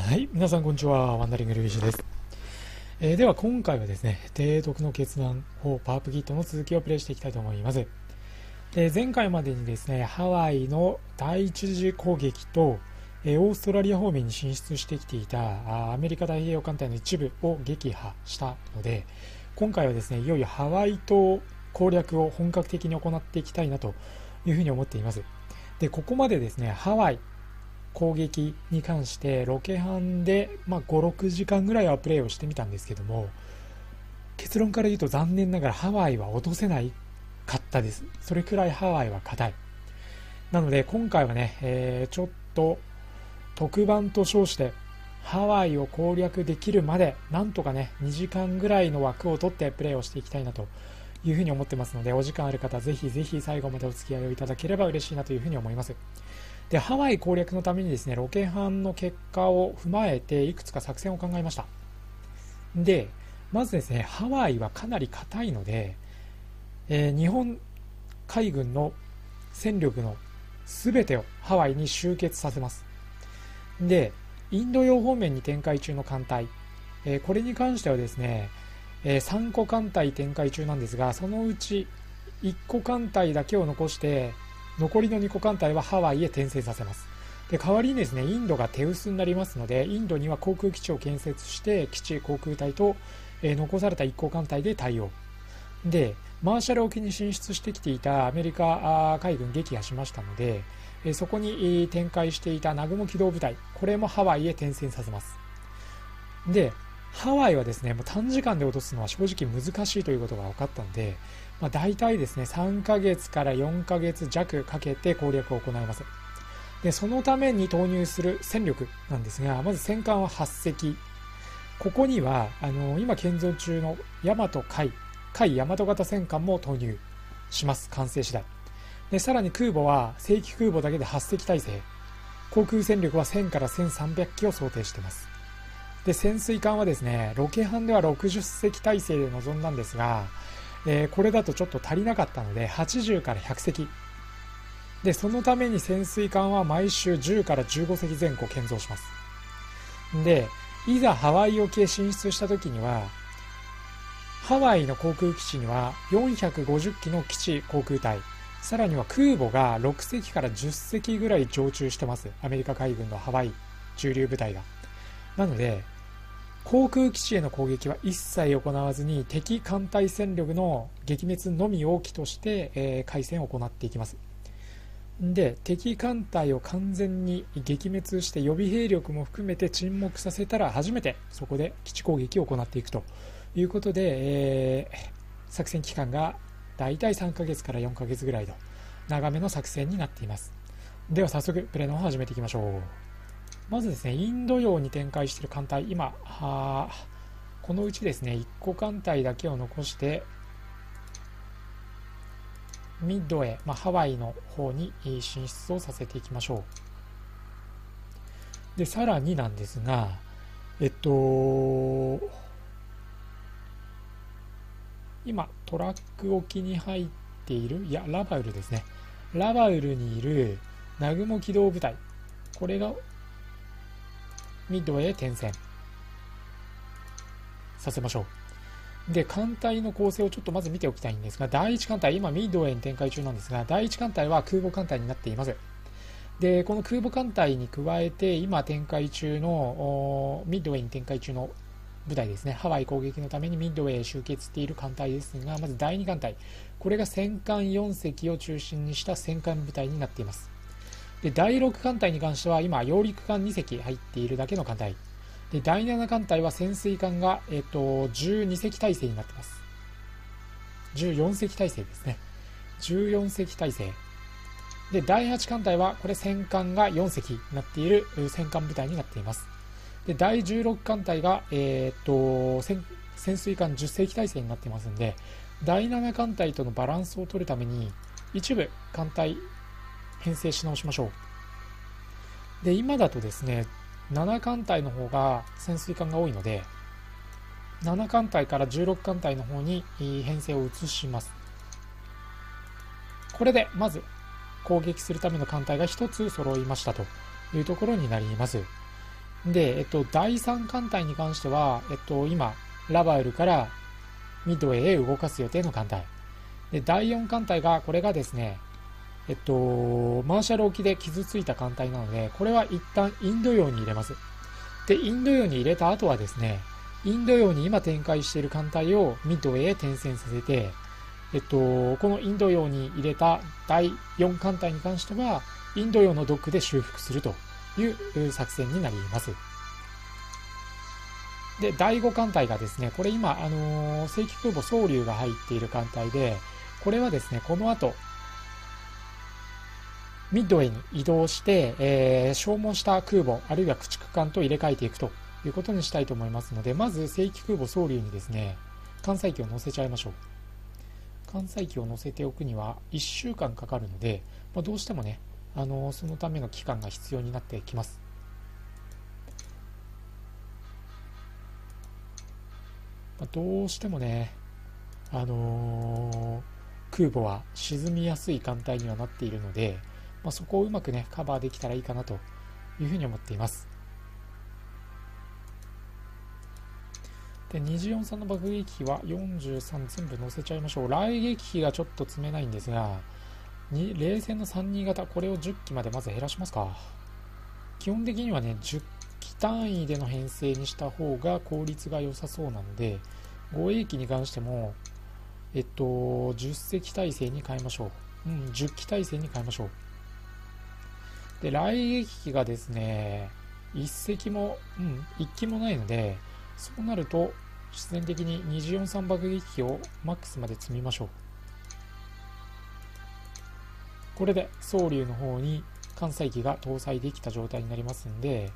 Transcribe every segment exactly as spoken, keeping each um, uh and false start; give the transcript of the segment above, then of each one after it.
はい、皆さんこんにちは。ワンダリングルイージです。えー、では今回はですね、提督の決断法パワープギットの続きをプレイしていきたいと思います。で前回までにですね、ハワイの第一次攻撃と、えー、オーストラリア方面に進出してきていたアメリカ太平洋艦隊の一部を撃破したので、今回はですね、いよいよハワイ島攻略を本格的に行っていきたいなというふうに思っています。でここまでですね、ハワイ攻撃に関してロケハンで、まあ、ご、ろくじかんぐらいはプレイをしてみたんですけども、結論から言うと残念ながらハワイは落とせないかったです。それくらいハワイは硬い。なので今回はね、えー、ちょっと特番と称してハワイを攻略できるまでなんとかねにじかんぐらいの枠を取ってプレイをしていきたいなというふうに思ってますので、お時間ある方ぜひぜひ最後までお付き合いをいただければ嬉しいなというふうに思います。でハワイ攻略のためにですね、ロケハンの結果を踏まえていくつか作戦を考えました。でまずですね、ハワイはかなり硬いので、えー、日本海軍の戦力の全てをハワイに集結させます。でインド洋方面に展開中の艦隊、えー、これに関してはですね、えー、さんこ艦隊展開中なんですが、そのうちいっこ艦隊だけを残して残りのにこ艦隊はハワイへ転戦させます。で代わりにですね、インドが手薄になりますので、インドには航空基地を建設して基地航空隊と、えー、残されたいっこ艦隊で対応で、マーシャル沖に進出してきていたアメリカ海軍撃破しましたので、えー、そこに展開していた南雲機動部隊、これもハワイへ転戦させます。でハワイはですね、もう短時間で落とすのは正直難しいということが分かったので、まあ、大体ですねさんかげつからよんかげつ弱かけて攻略を行います。でそのために投入する戦力なんですが、まず戦艦ははっせき、ここにはあの今建造中の大和海海大和型戦艦も投入します、完成次第で。さらに空母は正規空母だけではっせき体制、航空戦力はせんからせんさんびゃくきを想定しています。で潜水艦はですね、ロケハンではろくじゅっせき体制で臨んだんですが、えー、これだとちょっと足りなかったのではちじゅうからひゃくせきで、そのために潜水艦は毎週じゅうからじゅうごせき前後建造します。でいざハワイ沖へ進出した時には、ハワイの航空基地にはよんひゃくごじゅっきの基地航空隊、さらには空母がろくせきからじゅっせきぐらい常駐してます、アメリカ海軍のハワイ駐留部隊が。なので航空基地への攻撃は一切行わずに、敵艦隊戦力の撃滅のみを機として、えー、海戦を行っていきます。で敵艦隊を完全に撃滅して予備兵力も含めて沈黙させたら、初めてそこで基地攻撃を行っていくということで、えー、作戦期間がだいたいさんかげつからよんかげつぐらいと長めの作戦になっています。では早速プレイの方を始めていきましょう。まずですね、インド洋に展開している艦隊、今はこのうちですねいっこ艦隊だけを残してミッドへ、まあ、ハワイの方に進出をさせていきましょう。でさらになんですが、えっと今トラック沖に入っている、いやラバウルですね、ラバウルにいる南雲機動部隊、これがミッドへ転戦させましょう。で艦隊の構成をちょっとまず見ておきたいんですが、だいいち艦隊今ミッドへに展開中なんですが、だいいち艦隊は空母艦隊になっています。でこの空母艦隊に加えて今展開中のミッドウェイに展開中の部隊ですね、ハワイ攻撃のためにミッドウェイへ集結している艦隊ですが、まずだいに艦隊、これが戦艦よんせきを中心にした戦艦部隊になっています。でだいろく艦隊に関しては今揚陸艦にせき入っているだけの艦隊で、だいなな艦隊は潜水艦が、えー、とじゅうにせき体制になっています。じゅうよんせき体制ですね、じゅうよんせき体制で、だいはち艦隊はこれ戦艦がよんせきになっている戦艦部隊になっています。でだいじゅうろく艦隊が、えー、と潜水艦じゅっせき体制になっていますので、だいなな艦隊とのバランスを取るために一部艦隊編成し直しましょう。で今だとですねなな艦隊の方が潜水艦が多いので、なな艦隊からじゅうろく艦隊の方に編成を移します。これでまず攻撃するための艦隊がひとつ揃いましたというところになります。 で、えっと、だいさん艦隊に関しては、えっと、今、ラバウルからミッドウェイへ動かす予定の艦隊。で、だいよん艦隊が、これがですね、えっと、マーシャル沖で傷ついた艦隊なので、これは一旦インド洋に入れます。で、インド洋に入れた後はですね、インド洋に今展開している艦隊をミッドウェイへ転戦させて、えっと、このインド洋に入れただいよん艦隊に関しては、インド洋のドックで修復するという作戦になります。で、だいご艦隊がですね、これ今、あのー、正規空母蒼龍が入っている艦隊で、これはですね、この後、ミッドウェイに移動して、えー、消耗した空母、あるいは駆逐艦と入れ替えていくということにしたいと思いますので、まず正規空母蒼龍にですね、艦載機を乗せちゃいましょう。艦載機を乗せておくにはいっしゅうかんかかるので、まあ、どうしてもね、あのー、そのための期間が必要になってきます。まあ、どうしてもね、あのー、空母は沈みやすい艦隊にはなっているので、まあ、そこをうまくねカバーできたらいいかなというふうに思っています。で、にじゅうよんさんの爆撃機はよんじゅうさん全部乗せちゃいましょう。雷撃機がちょっと積めないんですが、に冷戦のさんじゅうに型、これをじゅっ機までまず減らしますか。基本的にはねじゅっ機単位での編成にした方が効率が良さそうなので、護衛機に関してもえっとじゅっ隻体制に変えましょう。うん、じゅっ機体制に変えましょう。で、雷撃機がですねいっ隻も、うん、いっ機もないので、そうなると必然的ににじゅうよんさん爆撃機をマックスまで積みましょう。これで蒼龍の方に艦載機が搭載できた状態になりますんで、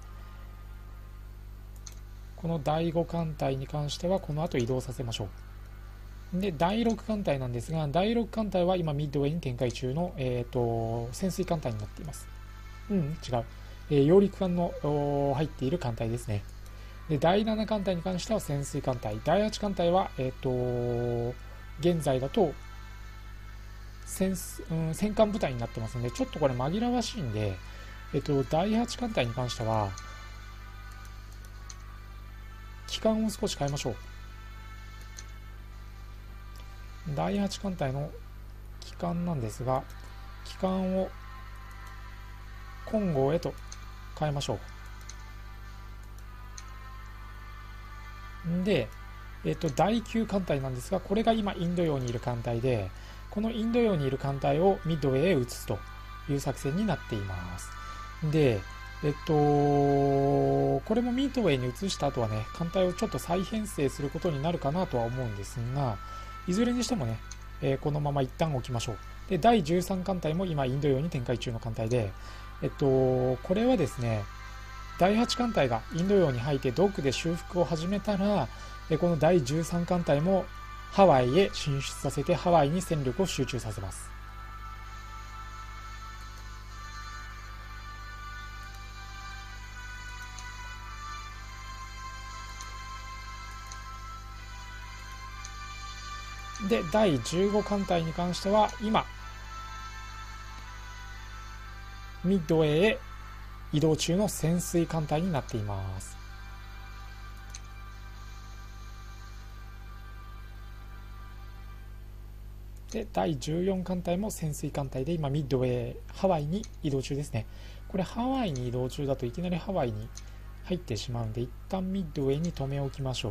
このだいご艦隊に関してはこの後移動させましょう。で、だいろく艦隊なんですが、だいろく艦隊は今ミッドウェイに展開中の、えー、と潜水艦隊になっています。うん、違う、えー、揚陸艦の入っている艦隊ですね。で、だいなな艦隊に関しては潜水艦隊、だいはち艦隊は、えー、と現在だと戦、うん、戦艦部隊になってますので、ちょっとこれ紛らわしいんで、えっと、だいはち艦隊に関しては機関を少し変えましょう。だいはち艦隊の機関なんですが、機関を金剛へと変えましょう。で、えっと、だいきゅう艦隊なんですが、これが今インド洋にいる艦隊で、このインド洋にいる艦隊をミッドウェイへ移すという作戦になっています。で、えっと、これもミッドウェイに移した後はね、艦隊をちょっと再編成することになるかなとは思うんですが、いずれにしてもね、えー、このまま一旦置きましょう。で、だいじゅうさん艦隊も今インド洋に展開中の艦隊で、えっと、これはですね、だいはち艦隊がインド洋に入ってドックで修復を始めたら、このだいじゅうさん艦隊もハワイへ進出させて、ハワイに戦力を集中させます。で、だいじゅうご艦隊に関しては今ミッドウェイへ移動中の潜水艦隊になっています。で、だいじゅうよん艦隊も潜水艦隊で今ミッドウェイ、ハワイに移動中ですね。これハワイに移動中だといきなりハワイに入ってしまうんで、一旦ミッドウェイに留め置きましょう。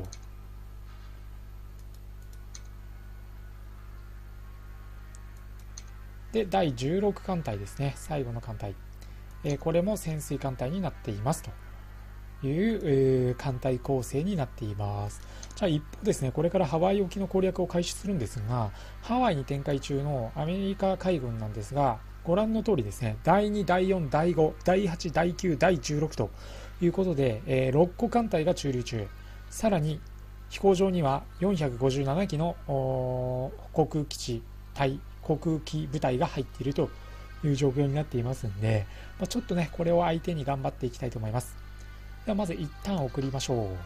で、だいじゅうろく艦隊ですね、最後の艦隊、えー、これも潜水艦隊になっていますという、えー、艦隊構成になっています。じゃあ一方ですね、これからハワイ沖の攻略を開始するんですが、ハワイに展開中のアメリカ海軍なんですが、ご覧の通りですね、だいに、だいよん、だいご、だいはち、だいきゅう、だいじゅうろくということで、えー、ろっこ艦隊が駐留中、さらに飛行場にはよんひゃくごじゅうなな機の航空基地隊航空機部隊が入っているという状況になっていますので、まあ、ちょっとねこれを相手に頑張っていきたいと思います。ではまず一旦送りましょう。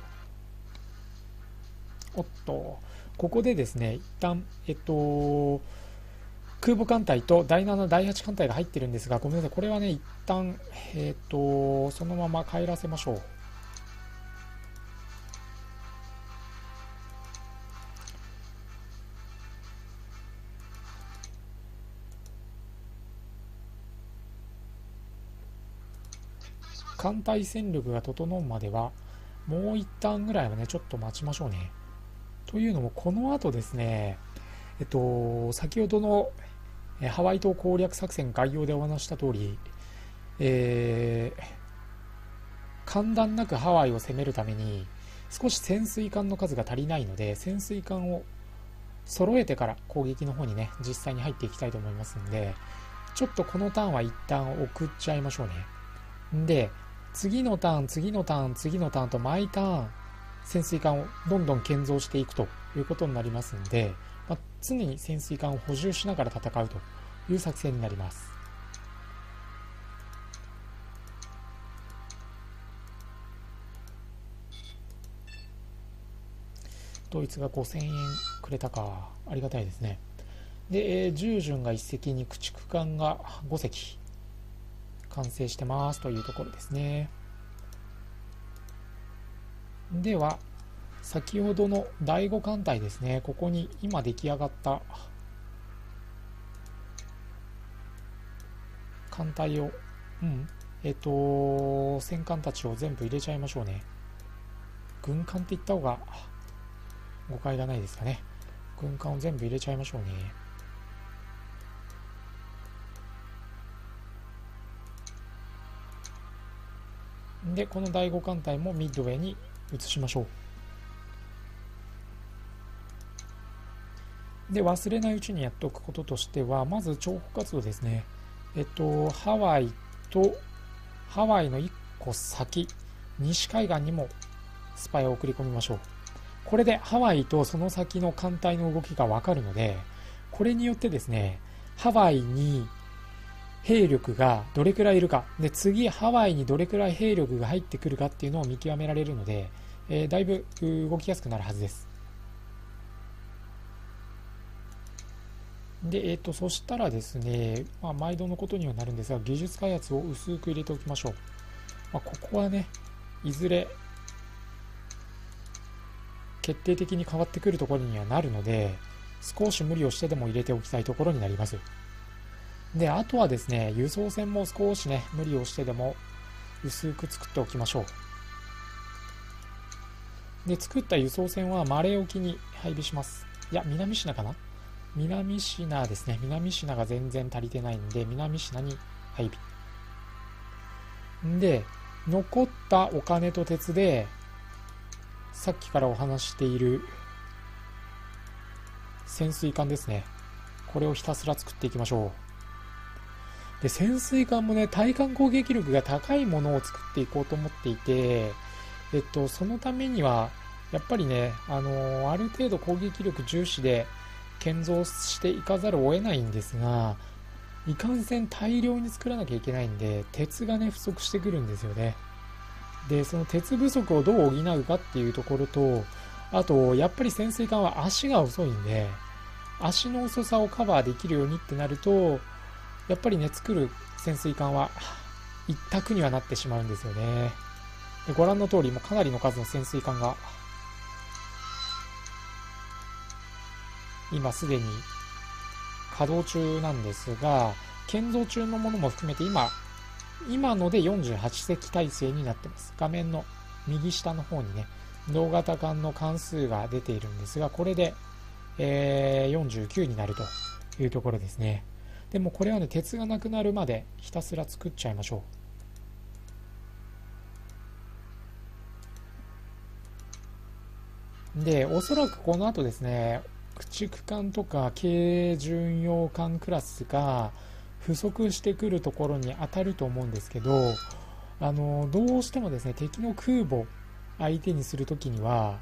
おっと、ここでですね一旦えっと空母艦隊とだいなな、だいはち艦隊が入ってるんですが、ごめんなさい、これはね一旦えっとそのまま帰らせましょう。 艦隊戦力が整うまではもう一旦ぐらいはねちょっと待ちましょうね。というのもこの後ですね、えっと先ほどのハワイ島攻略作戦概要でお話した通り、えー、間断なくハワイを攻めるために少し潜水艦の数が足りないので、潜水艦を揃えてから攻撃の方にね実際に入っていきたいと思いますので、ちょっとこのターンは一旦送っちゃいましょうね。で次のターン次のターン次のターンと毎ターン潜水艦をどんどん建造していくということになりますので、まあ、常に潜水艦を補充しながら戦うという作戦になります。ドイツがごせんえんくれたか、ありがたいですね。で、えー、従順がいっ隻に駆逐艦がご隻完成してますというところですね。では先ほどのだいご艦隊ですね、ここに今出来上がった艦隊を、うんえっ、と戦艦たちを全部入れちゃいましょうね。軍艦って言った方が誤解がないですかね。軍艦を全部入れちゃいましょうね。でこのだいご艦隊もミッドウェイに移しましょう。で忘れないうちにやっておくこととしては、まず諜報活動ですね。えっとハワイとハワイのいっこ先西海岸にもスパイを送り込みましょう。これでハワイとその先の艦隊の動きが分かるので、これによってですねハワイに兵力がどれくらいいるかで、次ハワイにどれくらい兵力が入ってくるかっていうのを見極められるので、えー、だいぶ動きやすくなるはずです。で、えー、とそしたらですね、まあ、毎度のことにはなるんですが、技術開発を薄く入れておきましょう。まあ、ここはねいずれ決定的に変わってくるところにはなるので、少し無理をしてでも入れておきたいところになります。であとはですね、輸送船も少しね無理をしてでも薄く作っておきましょう。で作った輸送船はマレー沖に配備します。いや南シナかな、南シナですね。南シナが全然足りてないんで南シナに配備で、残ったお金と鉄でさっきからお話している潜水艦ですね、これをひたすら作っていきましょう。で潜水艦もね対艦攻撃力が高いものを作っていこうと思っていて、えっとそのためにはやっぱりね、あのー、ある程度攻撃力重視で建造していかざるを得ないんですが、いかんせん大量に作らなきゃいけないんで鉄がね不足してくるんですよね。でその鉄不足をどう補うかっていうところと、あとやっぱり潜水艦は足が遅いんで、足の遅さをカバーできるようにってなると、やっぱりね作る潜水艦は一択にはなってしまうんですよね。でご覧の通りもうかなりの数の潜水艦が今すでに稼働中なんですが、建造中のものも含めて今今のでよんじゅうはち隻体制になってます。画面の右下の方にね同型艦の関数が出ているんですが、これで、えー、よんじゅうきゅうになるというところですね。でもこれはね鉄がなくなるまでひたすら作っちゃいましょう。でおそらくこの後ですね駆逐艦とか軽巡洋艦クラスが不足してくるところに当たると思うんですけど、あのどうしてもですね敵の空母相手にするときには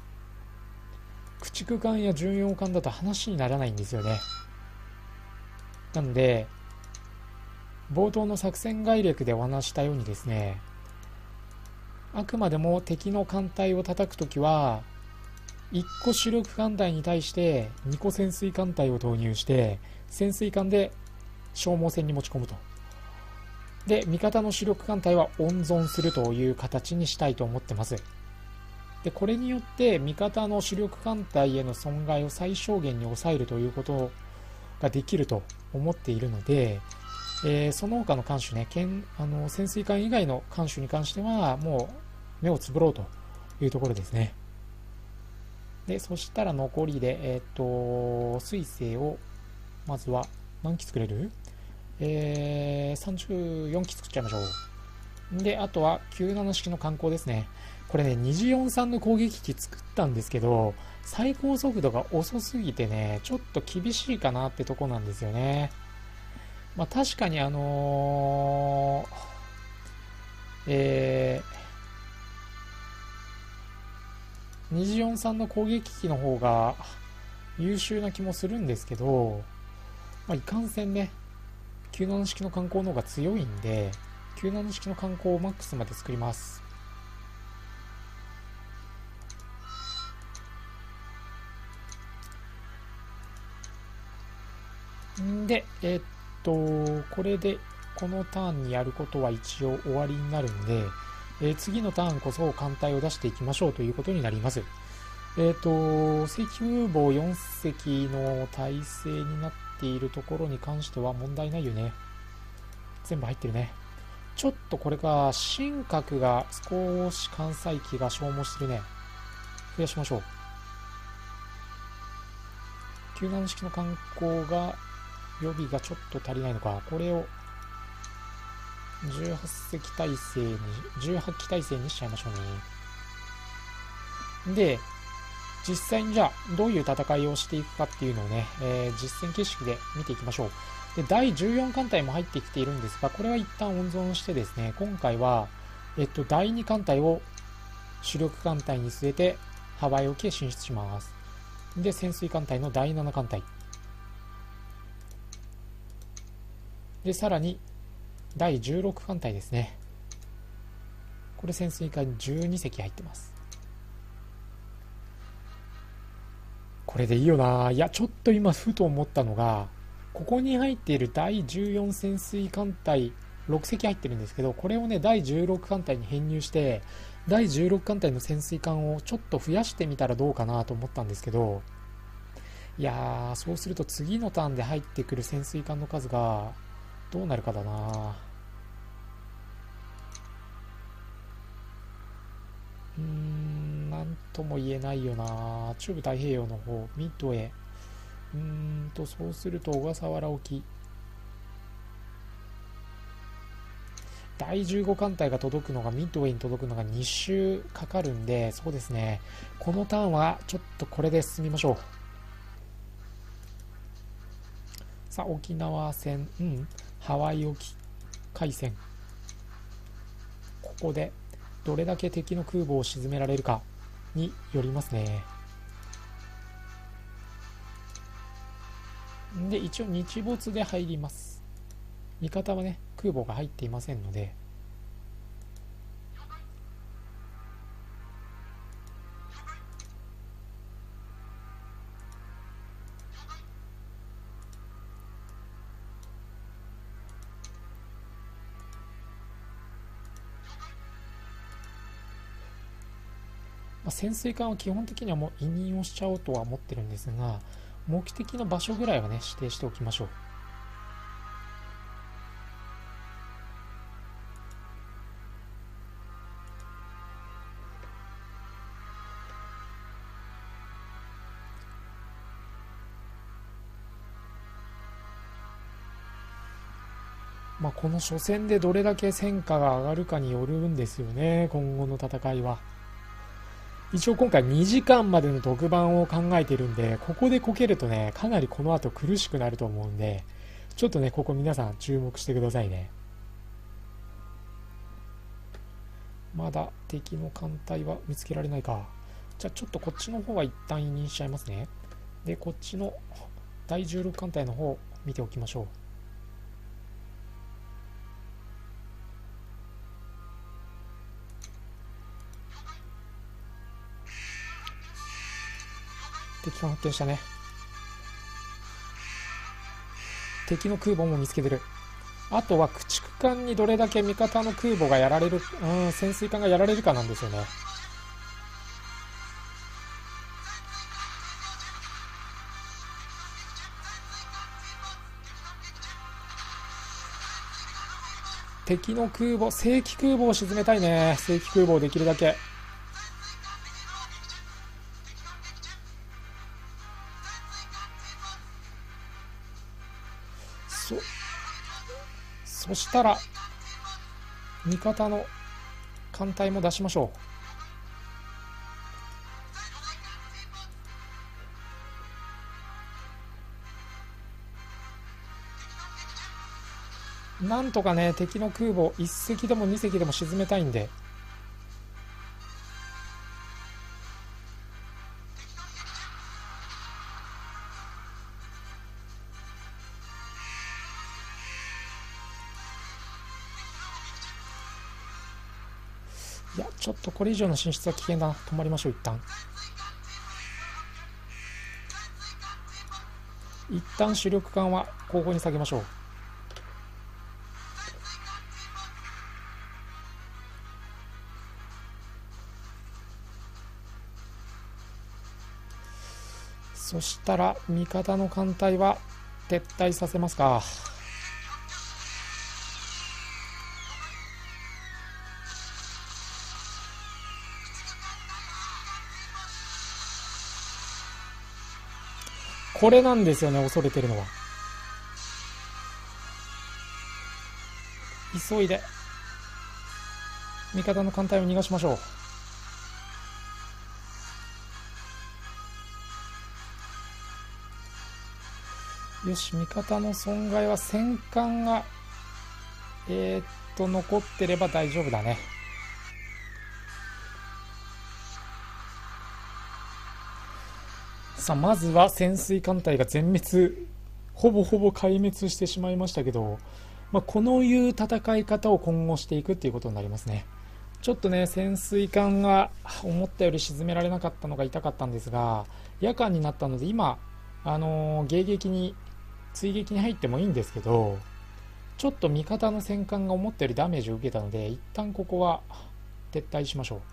駆逐艦や巡洋艦だと話にならないんですよね。なので冒頭の作戦概略でお話したようにですね、あくまでも敵の艦隊を叩くときはいっこ主力艦隊に対してにこ潜水艦隊を投入して潜水艦で消耗戦に持ち込むと。で味方の主力艦隊は温存するという形にしたいと思ってます。でこれによって味方の主力艦隊への損害を最小限に抑えるということができると思っているので、 えー、その他の艦種ね、剣あの潜水艦以外の艦種に関してはもう目をつぶろうというところですね。でそしたら残りで、えっ、ー、と水星をまずは何機作れる？えー、さんじゅうよん機作っちゃいましょう。であとはきゅうじゅうなな式の艦砲ですね。これねにじよんさんの攻撃機作ったんですけど、最高速度が遅すぎてねちょっと厳しいかなってとこなんですよね。まあ確かにあのー、えー、にじよんさんの攻撃機の方が優秀な気もするんですけど、まあ、いかんせんねきゅうじゅうなな式の艦砲の方が強いんで、きゅうじゅうなな式の艦砲をマックスまで作ります。んでえー、っとこれでこのターンにやることは一応終わりになるんで、えー、次のターンこそ艦隊を出していきましょうということになります。えっ、と正規空母よん隻の体制になっているところに関しては問題ないよね。全部入ってるね。ちょっとこれが神格が少し艦載機が消耗してるね。増やしましょう。きゅうじゅうなな式の艦砲が予備がちょっと足りないのか。これをじゅうはち隻体制にじゅうはち機体制にしちゃいましょうね。で実際にじゃあどういう戦いをしていくかっていうのをね、えー、実戦形式で見ていきましょう。でだいじゅうよん艦隊も入ってきているんですが、これは一旦温存してですね、今回は、えっと、だいに艦隊を主力艦隊に据えてハワイ沖へ進出します。で潜水艦隊のだいなな艦隊で、さらにだいじゅうろく艦隊ですね。これ潜水艦じゅうに隻入ってます。これでいいよな。いやちょっと今ふと思ったのが、ここに入っているだいじゅうよん潜水艦隊ろく隻入ってるんですけど、これをねだいじゅうろく艦隊に編入してだいじゅうろく艦隊の潜水艦をちょっと増やしてみたらどうかなと思ったんですけど、いやーそうすると次のターンで入ってくる潜水艦の数がどうなるかだな。うーんなんとも言えないよな。中部太平洋の方ミッドウェー、うーんとそうすると小笠原沖だいじゅうご艦隊が届くのがミッドウェイに届くのがに周かかるんで、そうですねこのターンはちょっとこれで進みましょう。さあ沖縄戦、うんハワイ沖海戦、ここでどれだけ敵の空母を沈められるかによりますね。で一応日没で入ります。味方はね空母が入っていませんので、まあ、潜水艦は基本的にはもう委任をしちゃおうとは思ってるんですが、目的の場所ぐらいはね指定しておきましょう。まあ、この初戦でどれだけ戦果が上がるかによるんですよね、今後の戦いは。一応今回にじかんまでの特番を考えているんで、ここでこけるとねかなりこの後苦しくなると思うんで、ちょっとねここ皆さん注目してくださいね。まだ敵の艦隊は見つけられないか。じゃあちょっとこっちの方は一旦委任しちゃいますね。でこっちのだいじゅうろく艦隊の方見ておきましょう。敵艦発見したね。敵の空母も見つけてる。あとは駆逐艦にどれだけ味方の空母がやられる、うん、潜水艦がやられるかなんですよね。 敵の空母、正規空母を沈めたいね。正規空母をできるだけ。そ、そしたら、味方の艦隊も出しましょう。なんとかね、敵の空母いっ隻でもに隻でも沈めたいんで。いや、ちょっとこれ以上の進出は危険だな。止まりましょう、一旦。一旦主力艦は後方に下げましょう。そしたら味方の艦隊は撤退させますか。これなんですよね、恐れてるのは。急いで味方の艦隊を逃がしましょう。よし、味方の損害は戦艦がえー、っと残ってれば大丈夫だね。さあ、まずは潜水艦隊が全滅、ほぼほぼ壊滅してしまいましたけど、まあ、このいう戦い方を今後していくっていうことになりますね。ちょっとね、潜水艦が思ったより沈められなかったのが痛かったんですが、夜間になったので今、あのー、迎撃に追撃に入ってもいいんですけど、ちょっと味方の戦艦が思ったよりダメージを受けたので、一旦ここは撤退しましょう。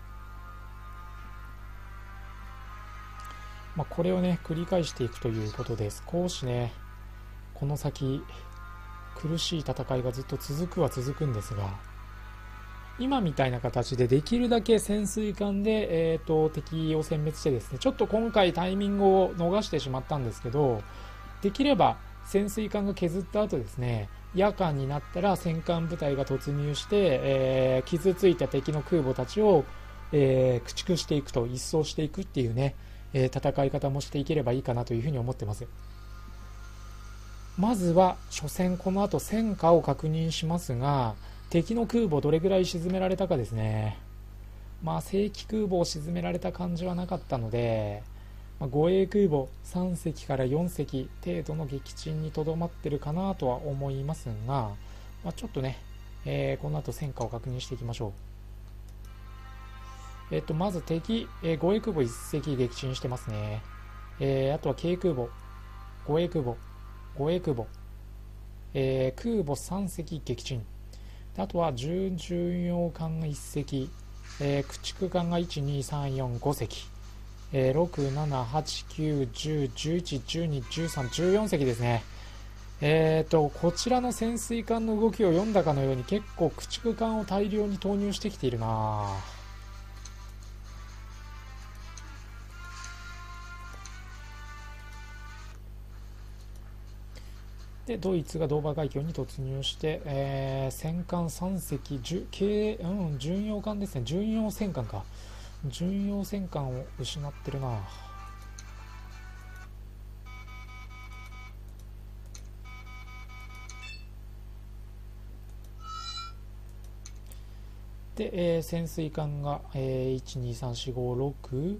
まあ、これをね繰り返していくということで、少しねこの先苦しい戦いがずっと続くは続くんですが、今みたいな形でできるだけ潜水艦で、えー、と敵を殲滅してですね、ちょっと今回タイミングを逃してしまったんですけど、できれば潜水艦が削った後ですね、夜間になったら戦艦部隊が突入して、えー、傷ついた敵の空母たちを、えー、駆逐していくと、一掃していくっていうね、えー、戦い方もしていければいいかなというふうに思ってます。まずは初戦、この後戦果を確認しますが、敵の空母どれぐらい沈められたかですね。まあ正規空母を沈められた感じはなかったので、まあ、護衛空母さん隻からよん隻程度の撃沈にとどまってるかなとは思いますが、まあ、ちょっとね、えー、この後戦果を確認していきましょう。えっと、まず敵、えー、護衛空母いっ隻撃沈してますね。えー、あとは軽空母、護衛空母、護衛空母、えー、空母さん隻撃沈。あとは準巡洋艦がいっ隻、えー、駆逐艦がいち、に、さん、よん、ご隻、えー、ろく、なな、はち、きゅう、じゅう、じゅういち、じゅうに、じゅうさん、じゅうよん隻ですね。えーと、こちらの潜水艦の動きを読んだかのように結構駆逐艦を大量に投入してきているなぁ。でドイツがドーバー海峡に突入して、えー、戦艦さん隻、軽、うん、巡洋艦ですね、巡洋戦艦か、巡洋戦艦を失ってるな。で、えー、潜水艦が、えー、いち、に、さん、よん、ご、ろく、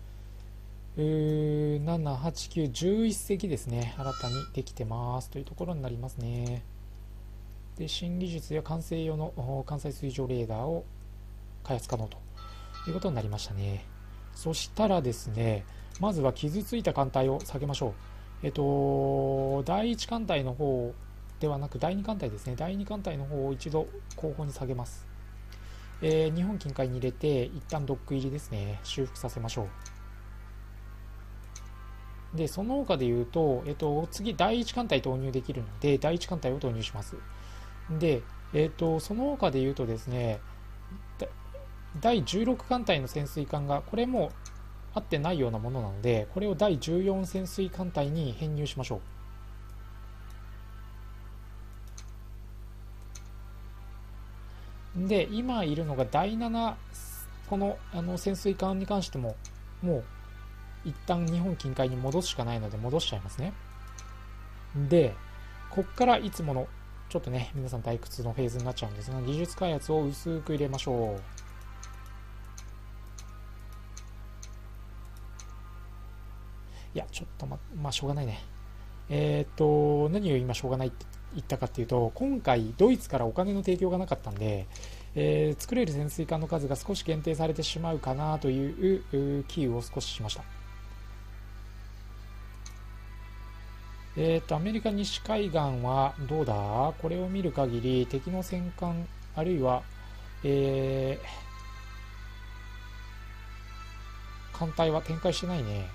なな、はち、きゅう、じゅういち隻ですね、新たにできてますというところになりますね。で新技術や管制用の艦載水上レーダーを開発可能ということになりましたね。そしたらですね、まずは傷ついた艦隊を下げましょう。えっとだいいち艦隊の方ではなくだいに艦隊ですね、だいに艦隊の方を一度後方に下げます。えー、日本近海に入れて一旦ドック入りですね、修復させましょう。でその他で言うと、えっと、次だいいち艦隊投入できるのでだいいち艦隊を投入します。で、 えっと、その他で言うとですね、だいじゅうろく艦隊の潜水艦が、これも合ってないようなものなので、これをだいじゅうよん潜水艦隊に編入しましょう。で、今いるのがだいなな、このあの潜水艦に関しても、もう一旦日本近海に戻すしかないので戻しちゃいますね。で、こっからいつもの、ちょっとね、皆さん退屈のフェーズになっちゃうんですが、技術開発を薄く入れましょう。いや、ちょっとま、まあ、しょうがないね。えー、っと、何を今しょうがないって言ったかっていうと、今回ドイツからお金の提供がなかったんで、えー、作れる潜水艦の数が少し限定されてしまうかなという危惧を少ししました。えー、とアメリカ西海岸はどうだ。これを見る限り敵の戦艦あるいは、えー、艦隊は展開してないね。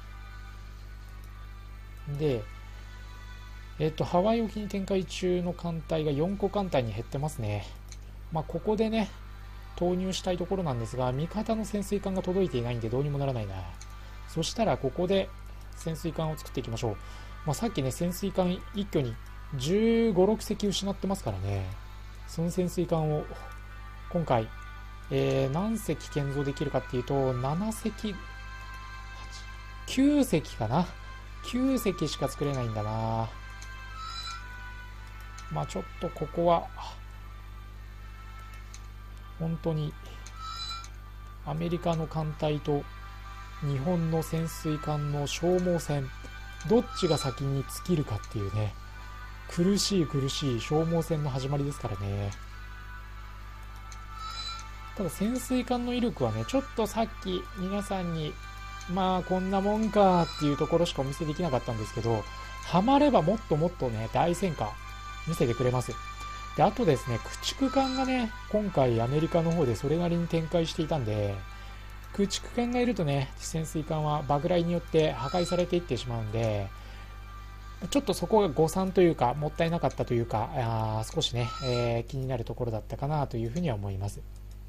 で、えー、とハワイ沖に展開中の艦隊がよんこ艦隊に減ってますね。まあ、ここでね投入したいところなんですが、味方の潜水艦が届いていないんでどうにもならないな。そしたらここで潜水艦を作っていきましょう。まあ、さっきね潜水艦一挙にじゅうご、ろく隻失ってますからね。その潜水艦を今回、えー、何隻建造できるかっていうとなな隻、きゅう隻かな。きゅう隻しか作れないんだな。まあちょっとここは本当にアメリカの艦隊と日本の潜水艦の消耗戦、どっちが先に尽きるかっていうね、苦しい苦しい消耗戦の始まりですからね。ただ潜水艦の威力はね、ちょっとさっき皆さんにまあこんなもんかっていうところしかお見せできなかったんですけど、ハマればもっともっとね大戦果見せてくれます。で、あとですね、駆逐艦がね今回アメリカの方でそれなりに展開していたんで、駆逐艦がいるとね潜水艦は爆雷によって破壊されていってしまうんで、ちょっとそこが誤算というかもったいなかったというか、あ少しね、えー、気になるところだったかなというふうには思います。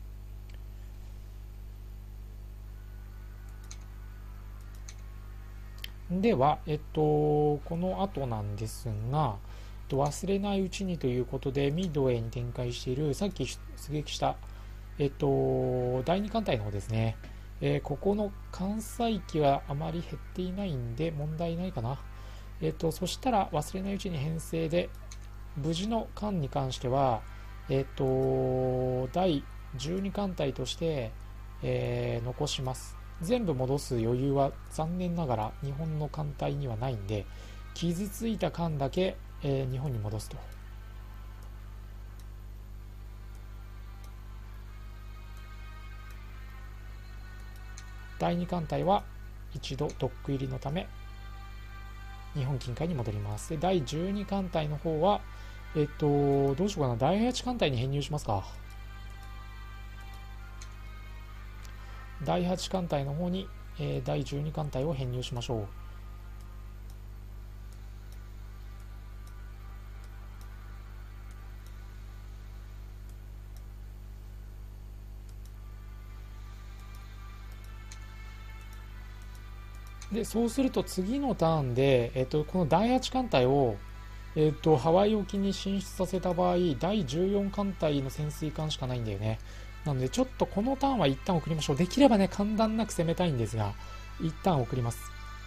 では、えっと、この後なんですが、忘れないうちにということでミッドウェイに展開しているさっき出撃した、えっと、だいに艦隊の方ですね、えー、ここの艦載機はあまり減っていないんで問題ないかな。えっと、そしたら忘れないうちに編成で無事の艦に関しては、えっと、だいじゅうに艦隊として、えー、残します。全部戻す余裕は残念ながら日本の艦隊にはないんで、傷ついた艦だけ、えー、日本に戻すと。だいに艦隊は一度ドック入りのため日本近海に戻ります。で、だいじゅうに艦隊の方はえっとどうしようかな、だいはち艦隊に編入しますか。だいはち艦隊の方に、えー、だいじゅうに艦隊を編入しましょう。で、そうすると次のターンで、えっと、このだいはち艦隊を、えっと、ハワイ沖に進出させた場合、だいじゅうよん艦隊の潜水艦しかないんだよね。なのでちょっとこのターンは一旦送りましょう。できればね間断なく攻めたいんですが一旦送ります。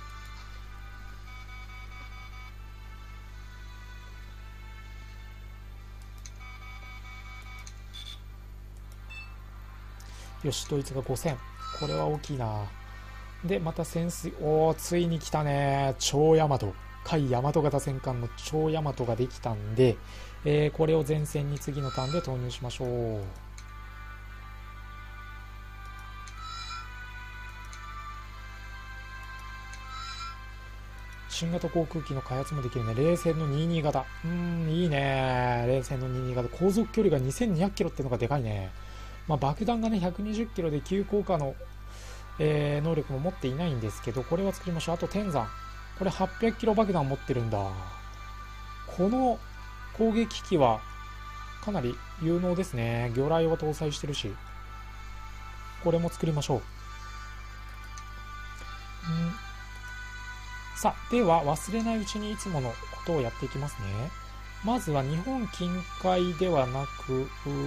よし、ドイツがごせん、これは大きいな。でまた潜水、おおついに来たね、超大和海大和型戦艦の超大和ができたんで、えー、これを前線に次のターンで投入しましょう。新型航空機の開発もできるね。冷戦のにじゅうに型、うーんいいね。冷戦のにじゅうに型、航続距離がにせんにひゃくキロっていうのがでかいね。まあ、爆弾がねひゃくにじゅっキロで急降下の、えー、能力も持っていないんですけど、これは作りましょう。あと天山、これはっぴゃくキロ爆弾持ってるんだ。この攻撃機はかなり有能ですね。魚雷を搭載してるし、これも作りましょう。んさあ、では忘れないうちにいつものことをやっていきますね。まずは日本近海ではなく、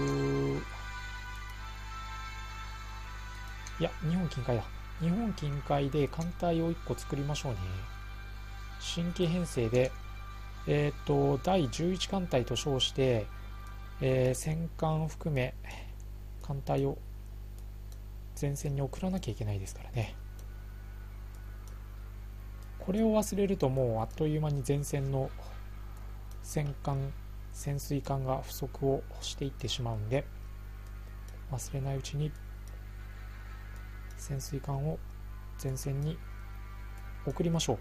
いや、日本近海だ。日本近海で艦隊をいっこ作りましょうね。新規編成で、えっと、だいじゅういち艦隊と称して、えー、戦艦を含め、艦隊を前線に送らなきゃいけないですからね。これを忘れるともうあっという間に前線の戦艦、潜水艦が不足をしていってしまうんで、忘れないうちに潜水艦を前線に送りましょう。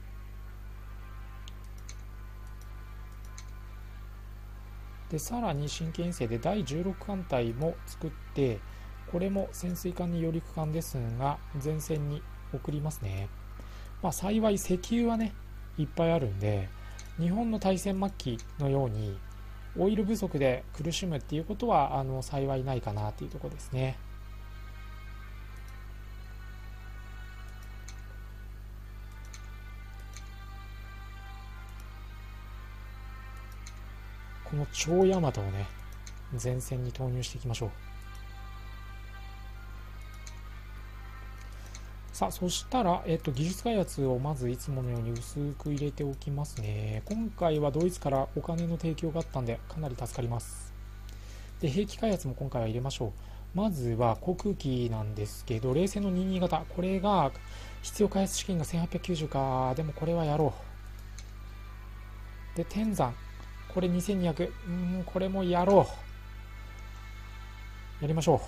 でさらに新規編成でだいじゅうろく艦隊も作って、これも潜水艦に揚陸艦ですが前線に送りますね。まあ幸い石油はねいっぱいあるんで、日本の大戦末期のようにオイル不足で苦しむっていうことはあの幸いないかなっていうところですね。この超大和をね前線に投入していきましょう。さあ、そしたら、えっと、技術開発をまずいつものように薄く入れておきますね。今回はドイツからお金の提供があったんで、かなり助かります。で、兵器開発も今回は入れましょう。まずは航空機なんですけど、冷戦のにじゅうに型。これが、必要開発資金がせんはっぴゃくきゅうじゅうか。でもこれはやろう。で、天山。これにせんにひゃく。うん、これもやろう。やりましょう。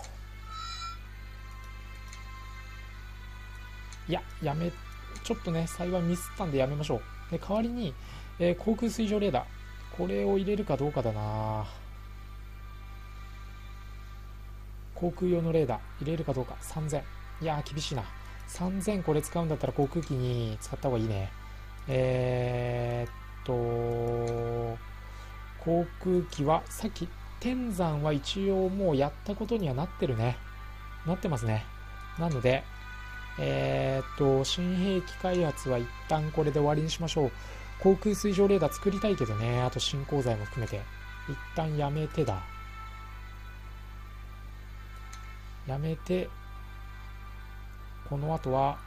いや、やめ、ちょっとね、幸いミスったんでやめましょう。で、代わりに、えー、航空水上レーダー。これを入れるかどうかだな。航空用のレーダー入れるかどうか。さんぜん。いやー、厳しいな。さんぜんこれ使うんだったら航空機に使った方がいいね。えー、っと、航空機は、さっき、天山は一応もうやったことにはなってるね。なってますね。なので、えー、っと、新兵器開発は一旦これで終わりにしましょう。航空水上レーダー作りたいけどね。あと新鋼材も含めて。一旦やめてだ。やめて、この後は、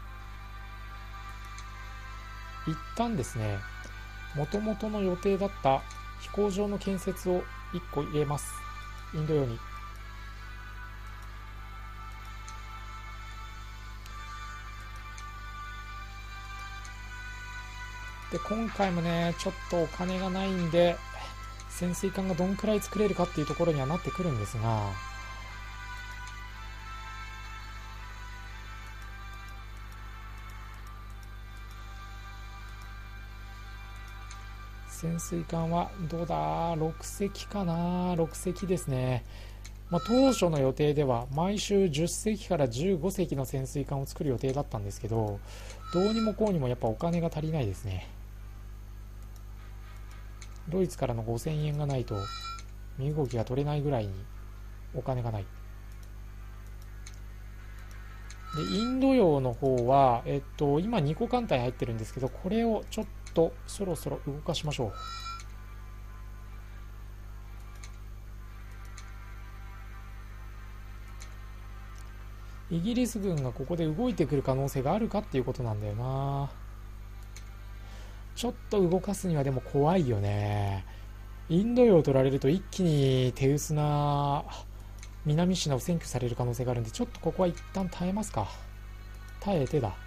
一旦ですね、元々の予定だった飛行場の建設をいっこ入れます。インド洋に。で、今回もね、ちょっとお金がないんで、潜水艦がどんくらい作れるかっていうところにはなってくるんですが、潜水艦はどうだろく隻かな。ろく隻ですね。まあ、当初の予定では毎週じゅっ隻からじゅうご隻の潜水艦を作る予定だったんですけど、どうにもこうにもやっぱお金が足りないですね。ドイツからのごせんえんがないと身動きが取れないぐらいにお金がない。で、インド洋の方は、えっと、今にこ艦隊入ってるんですけど、これをちょっとそろそろ動かしましょう。イギリス軍がここで動いてくる可能性があるかっていうことなんだよな。ちょっと動かすにはでも怖いよね。インド洋を取られると一気に手薄な南シナを占拠される可能性があるんで、ちょっとここは一旦耐えますか。耐えてだ。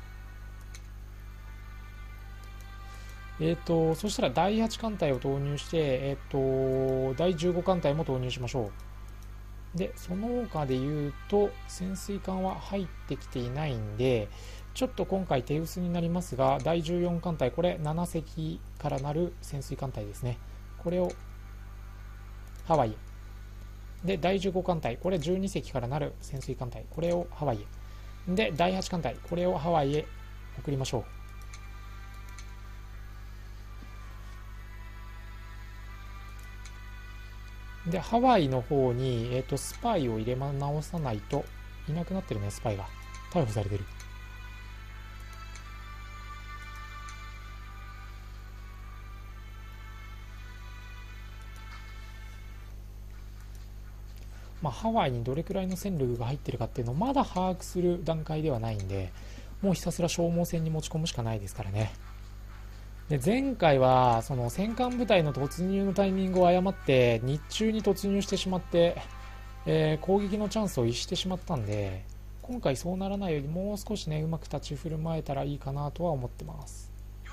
えっと、そしたらだいはち艦隊を投入して、えっと、だいじゅうご艦隊も投入しましょう。で、その他で言うと、潜水艦は入ってきていないんで、ちょっと今回手薄になりますが、だいじゅうよん艦隊、これなな隻からなる潜水艦隊ですね。これをハワイへ。で、だいじゅうご艦隊、これじゅうに隻からなる潜水艦隊、これをハワイへ。で、だいはち艦隊、これをハワイへ送りましょう。 で、ハワイの方に、えっと、スパイを入れ直さないと、いなくなってるね、スパイが。逮捕されてる。まあ、ハワイにどれくらいの戦力が入ってるかっていうのをまだ把握する段階ではないんで、もうひたすら消耗戦に持ち込むしかないですからね。で、前回はその戦艦部隊の突入のタイミングを誤って日中に突入してしまって、えー、攻撃のチャンスを逸してしまったんで、今回そうならないようにもう少しねうまく立ち振る舞えたらいいかなとは思ってます。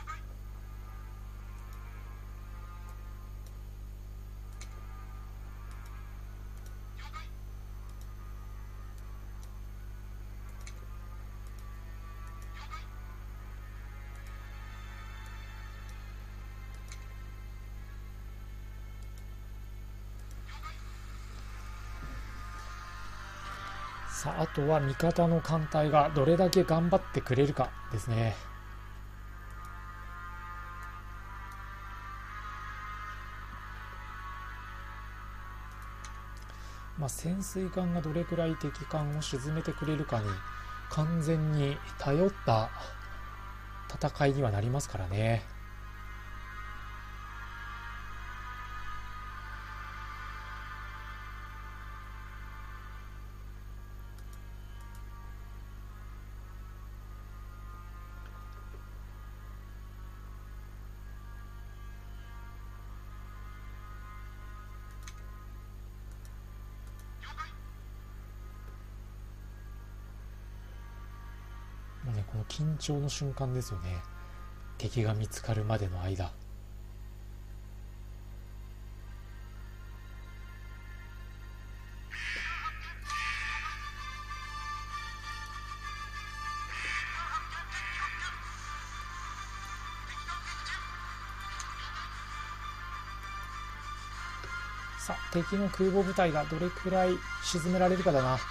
さあ、あとは味方の艦隊がどれだけ頑張ってくれるかですね。まあ、潜水艦がどれくらい敵艦を沈めてくれるかに完全に頼った戦いにはなりますからね。もうね、この緊張の瞬間ですよね。敵が見つかるまでの間。さあ、敵の空母部隊がどれくらい沈められるかだな。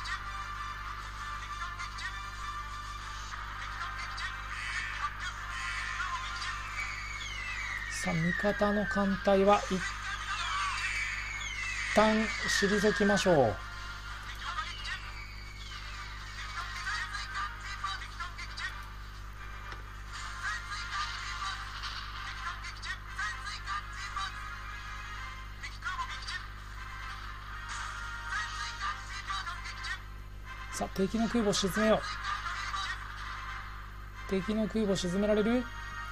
さあ、味方の艦隊は一旦退きましょう。さあ、敵の空母沈めよう。敵の空母沈められる？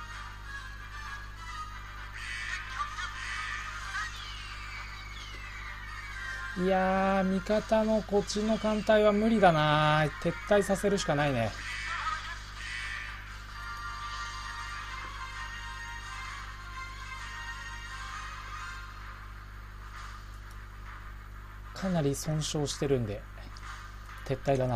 いやー、味方のこっちの艦隊は無理だな。撤退させるしかないね。かなり損傷してるんで撤退だな。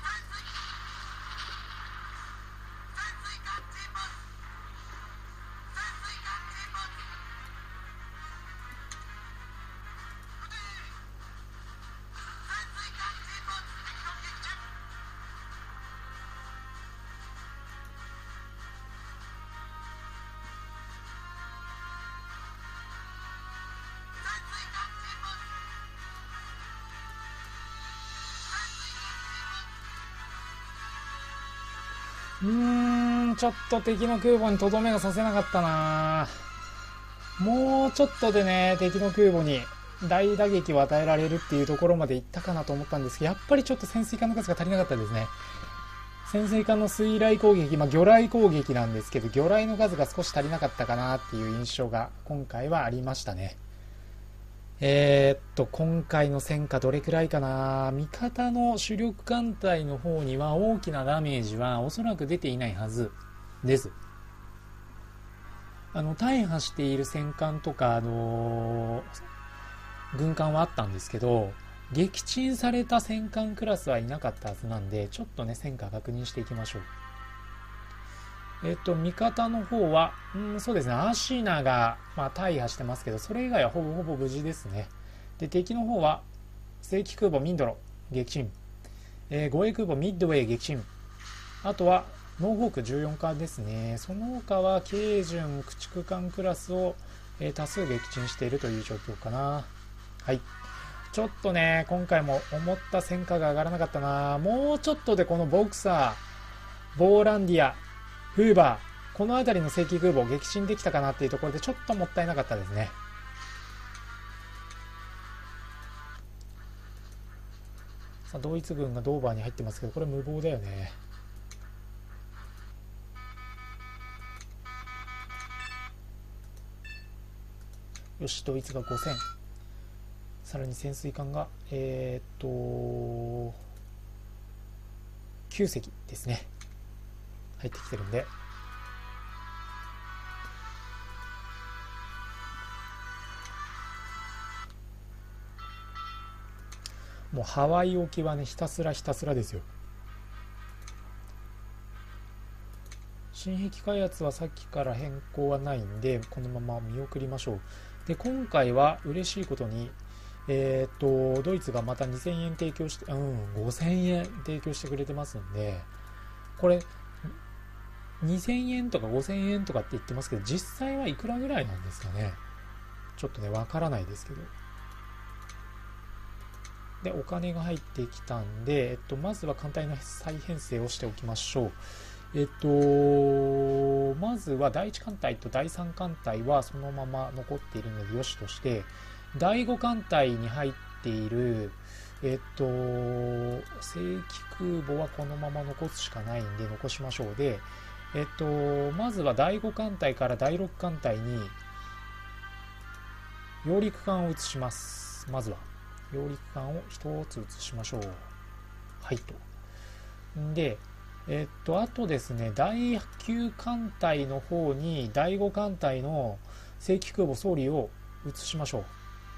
うーん、ちょっと敵の空母にとどめがさせなかったな。もうちょっとでね、敵の空母に大打撃を与えられるっていうところまで行ったかなと思ったんですけど、やっぱりちょっと潜水艦の数が足りなかったですね。潜水艦の水雷攻撃、まあ、魚雷攻撃なんですけど、魚雷の数が少し足りなかったかなっていう印象が今回はありましたね。えー、っと、今回の戦果どれくらいかな。味方の主力艦隊の方には大きなダメージはおそらく出ていないはずです。あの、大破している戦艦とか、あのー、軍艦はあったんですけど、撃沈された戦艦クラスはいなかったはずなんで、ちょっとね、戦果確認していきましょう。えっと、味方の方は、うん、そうですね、アシナが、まあ、大破してますけど、それ以外はほぼほぼ無事ですね。で、敵の方は、正規空母ミンドロ、撃沈。えー、護衛空母ミッドウェイ撃沈。あとは、ノーホークじゅうよん艦ですね。その他は、軽巡、駆逐艦クラスを、えー、多数撃沈しているという状況かな。はい。 ちょっとね、今回も思った戦果が上がらなかったな。もうちょっとでこのボクサー、ボーランディア、フーバー、この辺りの正規空母を撃沈できたかなっていうところでちょっともったいなかったですね。さあ、ドイツ軍がドーバーに入ってますけど、これ無謀だよね。よし、ドイツがごせん。さらに潜水艦が、えー、っと、きゅう隻ですね。入ってきてるんで。もうハワイ沖はね、ひたすらひたすらですよ。新壁開発はさっきから変更はないんで、このまま見送りましょう。で、今回は嬉しいことに、えっと、ドイツがまたにせんえん提供して、うん、ごせんえん提供してくれてますんで、これ、にせんえんとかごせんえんとかって言ってますけど、実際はいくらぐらいなんですかね。ちょっとね、わからないですけど。で、お金が入ってきたんで、えっと、まずは艦隊の再編成をしておきましょう。えっと、まずはだいいち艦隊とだいさん艦隊はそのまま残っているのでよしとして、だいご艦隊に入っている、えっと、正規空母はこのまま残すしかないんで残しましょう。で、えっと、まずはだいご艦隊からだいろく艦隊に、揚陸艦を移します。まずは。揚陸艦をひとつ移しましょう。はいと。で、えっと、あとですね、だいきゅう艦隊の方にだいご艦隊の正規空母総理を移しましょう。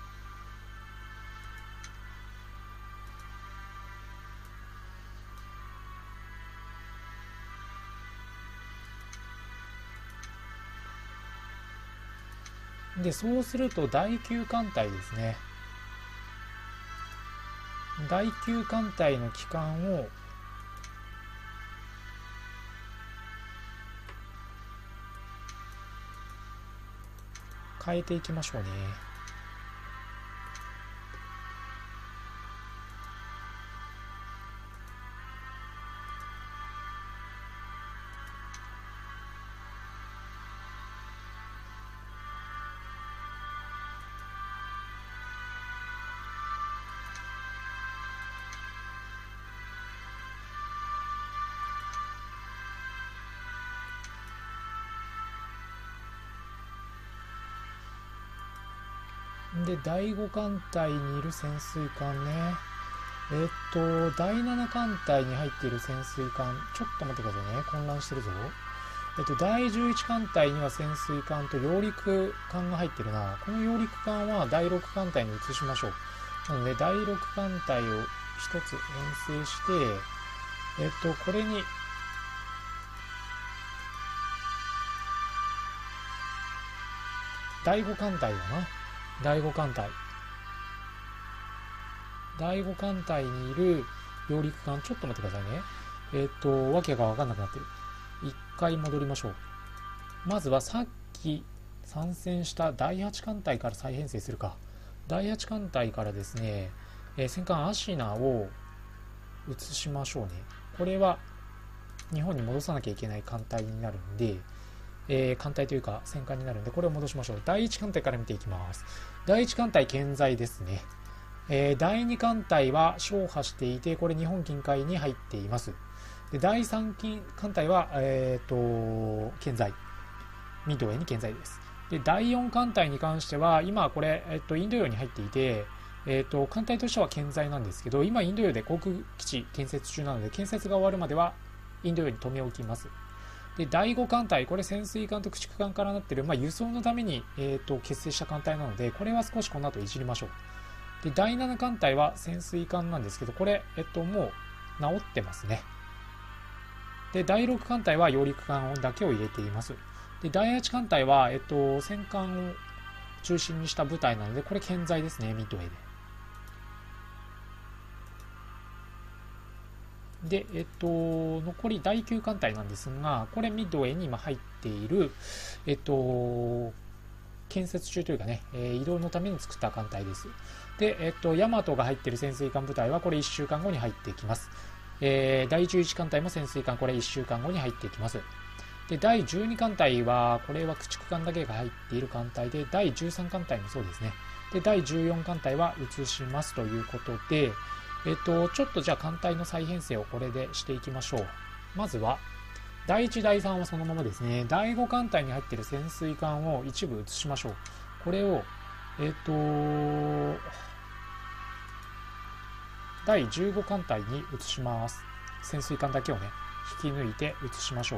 で、そうするとだいきゅう艦隊ですね。だいきゅう艦隊の旗艦を変えていきましょうね。で、だいご艦隊にいる潜水艦ね。えっと、だいなな艦隊に入っている潜水艦、ちょっと待ってくださいね。混乱してるぞ。えっと、だいじゅういち艦隊には潜水艦と揚陸艦が入ってるな。この揚陸艦はだいろく艦隊に移しましょう。なので、だいろく艦隊をひとつ編成して、えっと、これに、だいご艦隊だな。だいご艦隊。だいご艦隊にいる揚陸艦、ちょっと待ってくださいね。えっと、わけがわかんなくなってる。一回戻りましょう。まずはさっき参戦しただいはち艦隊から再編成するか。だいはち艦隊からですね、えー、戦艦アシナを移しましょうね。これは日本に戻さなきゃいけない艦隊になるんで、えー、艦隊というか戦艦になるんで、これを戻しましょう。だいいち艦隊から見ていきます。だいいち艦隊健在ですね。えー、だいに艦隊は消破していて、これ日本近海に入っています。で、だいさん艦隊は、えー、と健在。ミッドウェイに健在です。で、だいよん艦隊に関しては、今これ、えっと、インド洋に入っていて、えっと、艦隊としては健在なんですけど、今インド洋で航空基地建設中なので、建設が終わるまではインド洋に留め置きます。で、だいご艦隊、これ潜水艦と駆逐艦からなっている、まあ、輸送のために、えー、と結成した艦隊なので、これは少しこの後いじりましょう。で、だいなな艦隊は潜水艦なんですけど、これ、えっと、もう治ってますね。で、だいろく艦隊は揚陸艦だけを入れています。で、だいはち艦隊は、えっと、戦艦を中心にした部隊なので、これ健在ですね、ミッドウェイで。で、えっと、残りだいきゅう艦隊なんですが、これミッドウェイに今入っている、えっと、建設中というかね、えー、移動のために作った艦隊です。 で、えっと、ヤマトが入ってる潜水艦部隊はこれいっしゅうかんごに入ってきます。えー、だいじゅういち艦隊も潜水艦これいっしゅうかんごに入ってきます。で、だいじゅうに艦隊は、これは駆逐艦だけが入っている艦隊で、だいじゅうさん艦隊もそうですね。で、だいじゅうよん艦隊は移しますということで、えっと、ちょっとじゃあ艦隊の再編成をこれでしていきましょう。まずは、だいいち、だいさんはそのままですね。だいご艦隊に入っている潜水艦を一部移しましょう。これを、えっと、だいじゅうご艦隊に移します。潜水艦だけをね、引き抜いて移しましょう。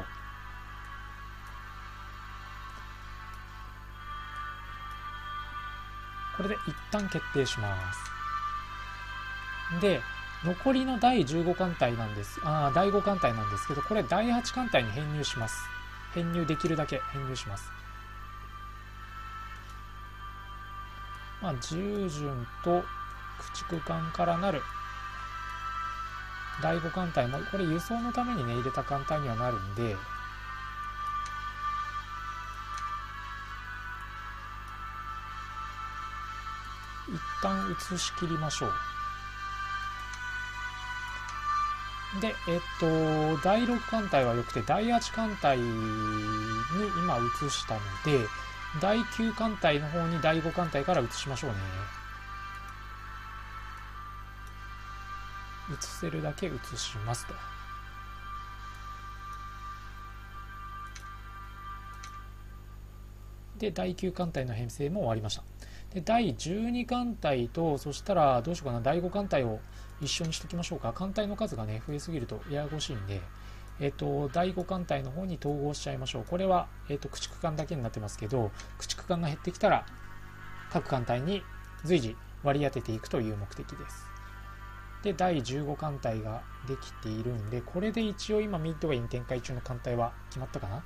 これで一旦決定します。で、残りのだいじゅうご艦隊なんです。ああ、だいご艦隊なんですけど、これだいはち艦隊に編入します。編入できるだけ編入します。まあ、従順と駆逐艦からなるだいご艦隊も、これ輸送のためにね、入れた艦隊にはなるんで、一旦移し切りましょう。で、えっと、だいろく艦隊はよくて、だいはち艦隊に今移したので、だいきゅう艦隊の方にだいご艦隊から移しましょうね。移せるだけ移しますと。で、だいきゅう艦隊の編成も終わりました。で、だいじゅうに艦隊と、そしたらどうしようかな、だいご艦隊を一緒にしときましょうか。艦隊の数がね、増えすぎるとややこしいんで、えっと、だいご艦隊の方に統合しちゃいましょう。これは、えっと、駆逐艦だけになってますけど、駆逐艦が減ってきたら、各艦隊に随時割り当てていくという目的です。で、だいじゅうご艦隊ができているんで、これで一応今ミッドウェイに展開中の艦隊は決まったかな。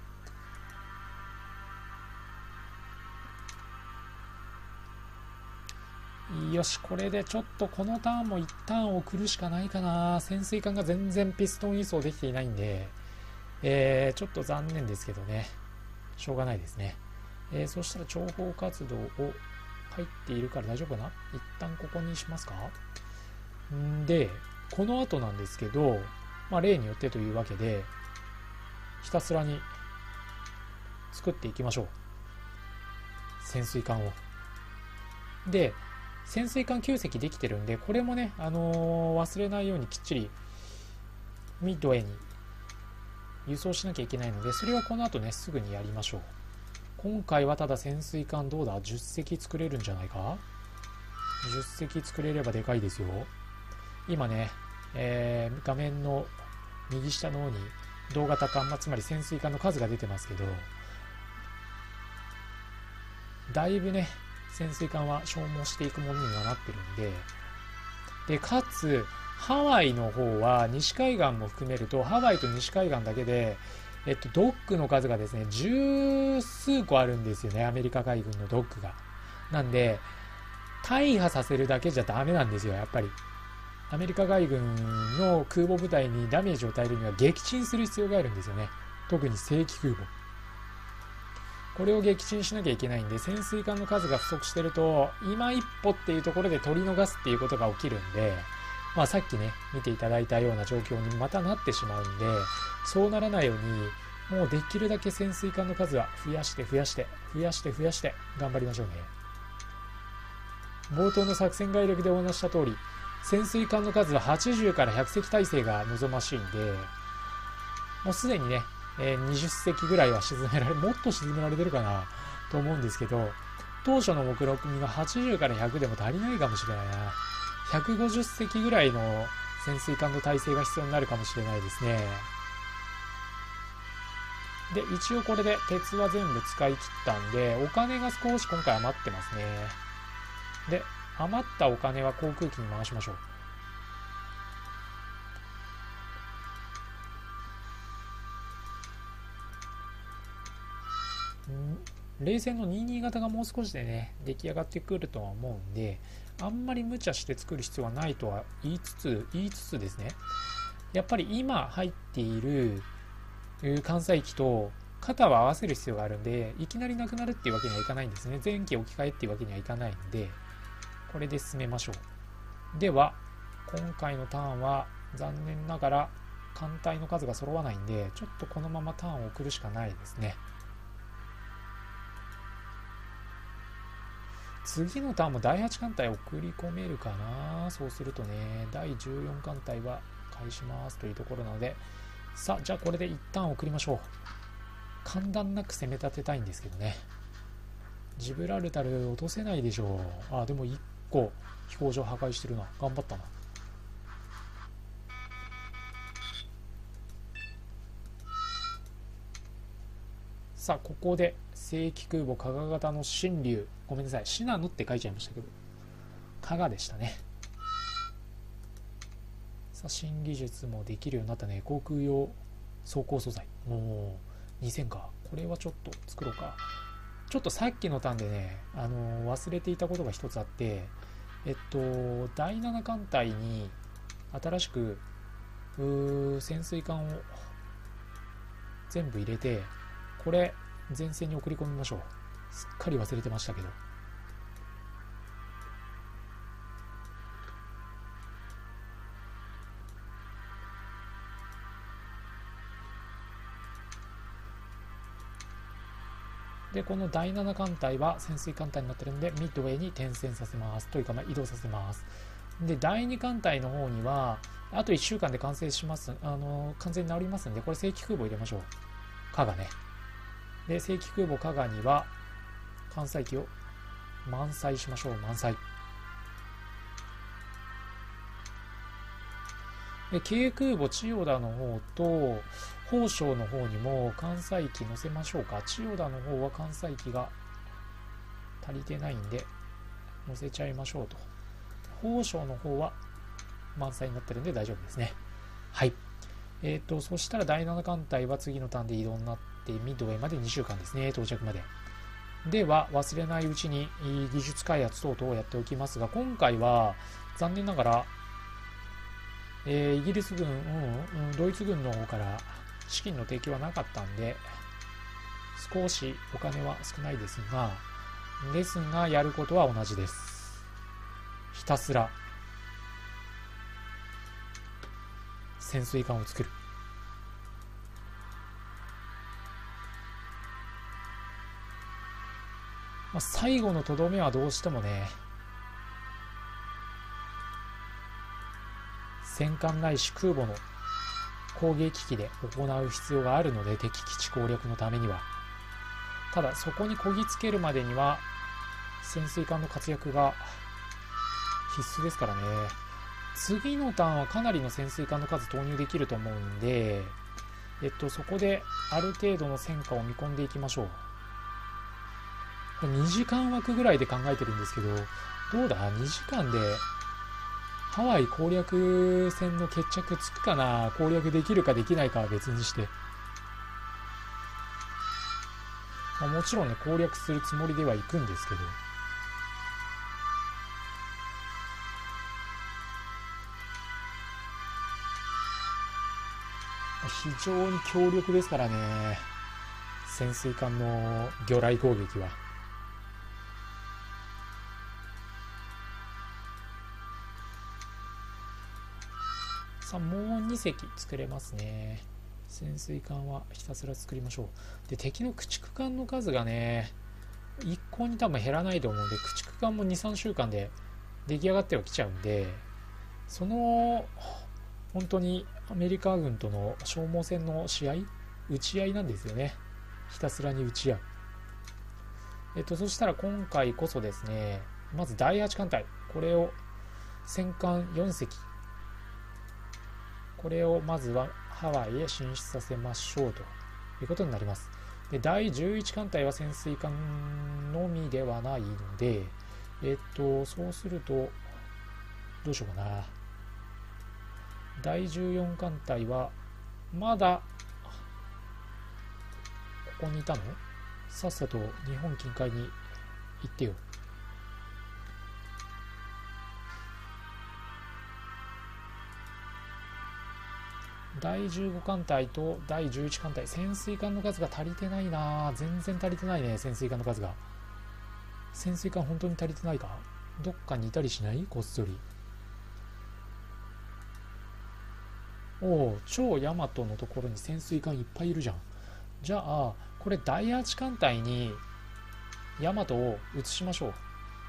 よし、これでちょっとこのターンも一旦送るしかないかな。潜水艦が全然ピストン輸送できていないんで、えー、ちょっと残念ですけどね。しょうがないですね。えー、そしたら諜報活動を入っているから大丈夫かな。一旦ここにしますか。んで、この後なんですけど、まあ例によってというわけで、ひたすらに作っていきましょう。潜水艦を。で、潜水艦きゅう隻できてるんで、これもね、あのー、忘れないようにきっちりミッドウェイに輸送しなきゃいけないので、それはこの後ね、すぐにやりましょう。今回はただ潜水艦どうだ ?じゅっ 隻作れるんじゃないか ?じゅっ 隻作れればでかいですよ。今ね、えー、画面の右下の方に同型艦、まあ、つまり潜水艦の数が出てますけど、だいぶね、潜水艦は消耗していくものにはなってるんで、で、かつ、ハワイの方は西海岸も含めると、ハワイと西海岸だけで、えっと、ドックの数がですね、十数個あるんですよね、アメリカ海軍のドックが。なんで、大破させるだけじゃダメなんですよ、やっぱり。アメリカ海軍の空母部隊にダメージを与えるには撃沈する必要があるんですよね。特に正規空母。これを撃沈しなきゃいけないんで、潜水艦の数が不足してると、今一歩っていうところで取り逃すっていうことが起きるんで、まあさっきね、見ていただいたような状況にまたなってしまうんで、そうならないように、もうできるだけ潜水艦の数は増やして増やして、増やして増やして、頑張りましょうね。冒頭の作戦概略でお話した通り、潜水艦の数ははちじゅうからひゃく隻体制が望ましいんで、もうすでにね、えー、にじゅっ隻ぐらいは沈められ、もっと沈められてるかなと思うんですけど、当初の目録がはちじゅうからひゃくでも足りないかもしれないな。ひゃくごじゅっ隻ぐらいの潜水艦の体制が必要になるかもしれないですね。で、一応これで鉄は全部使い切ったんで、お金が少し今回余ってますね。で、余ったお金は航空機に回しましょう。冷戦のにじゅうに型がもう少しでね、出来上がってくるとは思うんで、あんまり無茶して作る必要はないとは言いつつ、言いつつですね、やっぱり今入っている艦載機と肩を合わせる必要があるんで、いきなりなくなるっていうわけにはいかないんですね。前期置き換えっていうわけにはいかないんで、 これで進めましょう。では今回のターンは残念ながら艦隊の数が揃わないんで、ちょっとこのままターンを送るしかないですね。次のターンもだいはち艦隊送り込めるかな。そうするとね、だいじゅうよん艦隊は返しますというところなので、さあじゃあこれで一旦送りましょう。簡単なく攻め立てたいんですけどね。ジブラルタル落とせないでしょう。あ、でもいっこ飛行場破壊してるな。頑張ったな。さあここで正規空母加賀型の新竜、ごめんなさい、シナノって書いちゃいましたけど加賀でしたね。さあ新技術もできるようになったね。航空用装甲素材、おおにせんか。これはちょっと作ろうか。ちょっとさっきのターンでね、あのー、忘れていたことが一つあって、えっとだいなな艦隊に新しく潜水艦を全部入れて、これ前線に送り込みましょう。すっかり忘れてましたけど。でこのだいなな艦隊は潜水艦隊になってるんで、ミッドウェイに転戦させますというか、まあ、移動させます。でだいに艦隊の方にはあといっしゅうかんで完成します、あの完全に治りますんで、これ正規空母入れましょう。加賀ね。で正規空母加賀には艦載機を満載しましょう。満載で軽空母千代田の方と宝生の方にも艦載機乗せましょうか。千代田の方は艦載機が足りてないんで乗せちゃいましょうと。宝生の方は満載になってるんで大丈夫ですね。はい。えっと、そしたらだいなな艦隊は次のターンで移動になって、ミッドウェイまでにしゅうかんですね、到着まで。では、忘れないうちに技術開発等々をやっておきますが、今回は残念ながら、えー、イギリス軍、うん、ドイツ軍の方から資金の提供はなかったんで、少しお金は少ないですが、ですが、やることは同じです。ひたすら潜水艦を作る。まあ、最後のとどめはどうしてもね、戦艦ないし空母の攻撃機で行う必要があるので、敵基地攻略のためには。ただそこにこぎつけるまでには潜水艦の活躍が必須ですからね。次のターンはかなりの潜水艦の数投入できると思うんで、えっと、そこである程度の戦果を見込んでいきましょう。にじかん枠ぐらいで考えてるんですけど、どうだ ?に 時間でハワイ攻略戦の決着つくかな。攻略できるかできないかは別にして。まあ、もちろんね、攻略するつもりではいくんですけど。非常に強力ですからね、潜水艦の魚雷攻撃は。さあもうに隻作れますね。潜水艦はひたすら作りましょう。で敵の駆逐艦の数がね一向に多分減らないと思うんで、駆逐艦も にさんしゅうかんで出来上がってはきちゃうんで、その本当にアメリカ軍との消耗戦の試合、打ち合いなんですよね。ひたすらに打ち合う。えっとそしたら今回こそですね、まずだいはち艦隊、これを戦艦よん隻、これをまずはハワイへ進出させましょうということになります。でだいじゅういち艦隊は潜水艦のみではないので、えっとそうするとどうしようかな。だいじゅうよん艦隊はまだここにいたの？さっさと日本近海に行ってよ。だいじゅうご艦隊とだいじゅういち艦隊、潜水艦の数が足りてないな。全然足りてないね、潜水艦の数が。潜水艦本当に足りてないか。 どっかにいたりしない？こっそり。おお、超ヤマトのところに潜水艦いっぱいいるじゃん。じゃあこれだいはち艦隊にヤマトを移しましょう。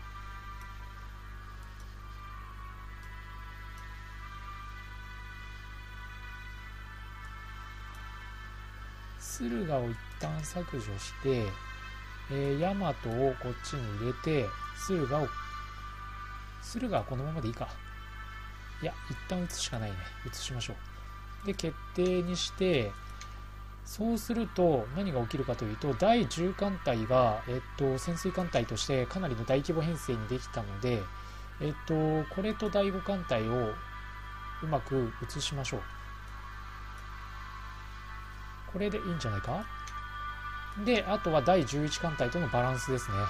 駿河を一旦削除して、えー、ヤマトをこっちに入れて、駿河を駿河はこのままでいいか。いや、一旦移すしかないね。移しましょう。で、決定にして、そうすると何が起きるかというと、だいじゅう艦隊が、えっと、潜水艦隊としてかなりの大規模編成にできたので、えっと、これとだいご艦隊をうまく移しましょう。これでいいんじゃないか。で、あとはだいじゅういち艦隊とのバランスですね。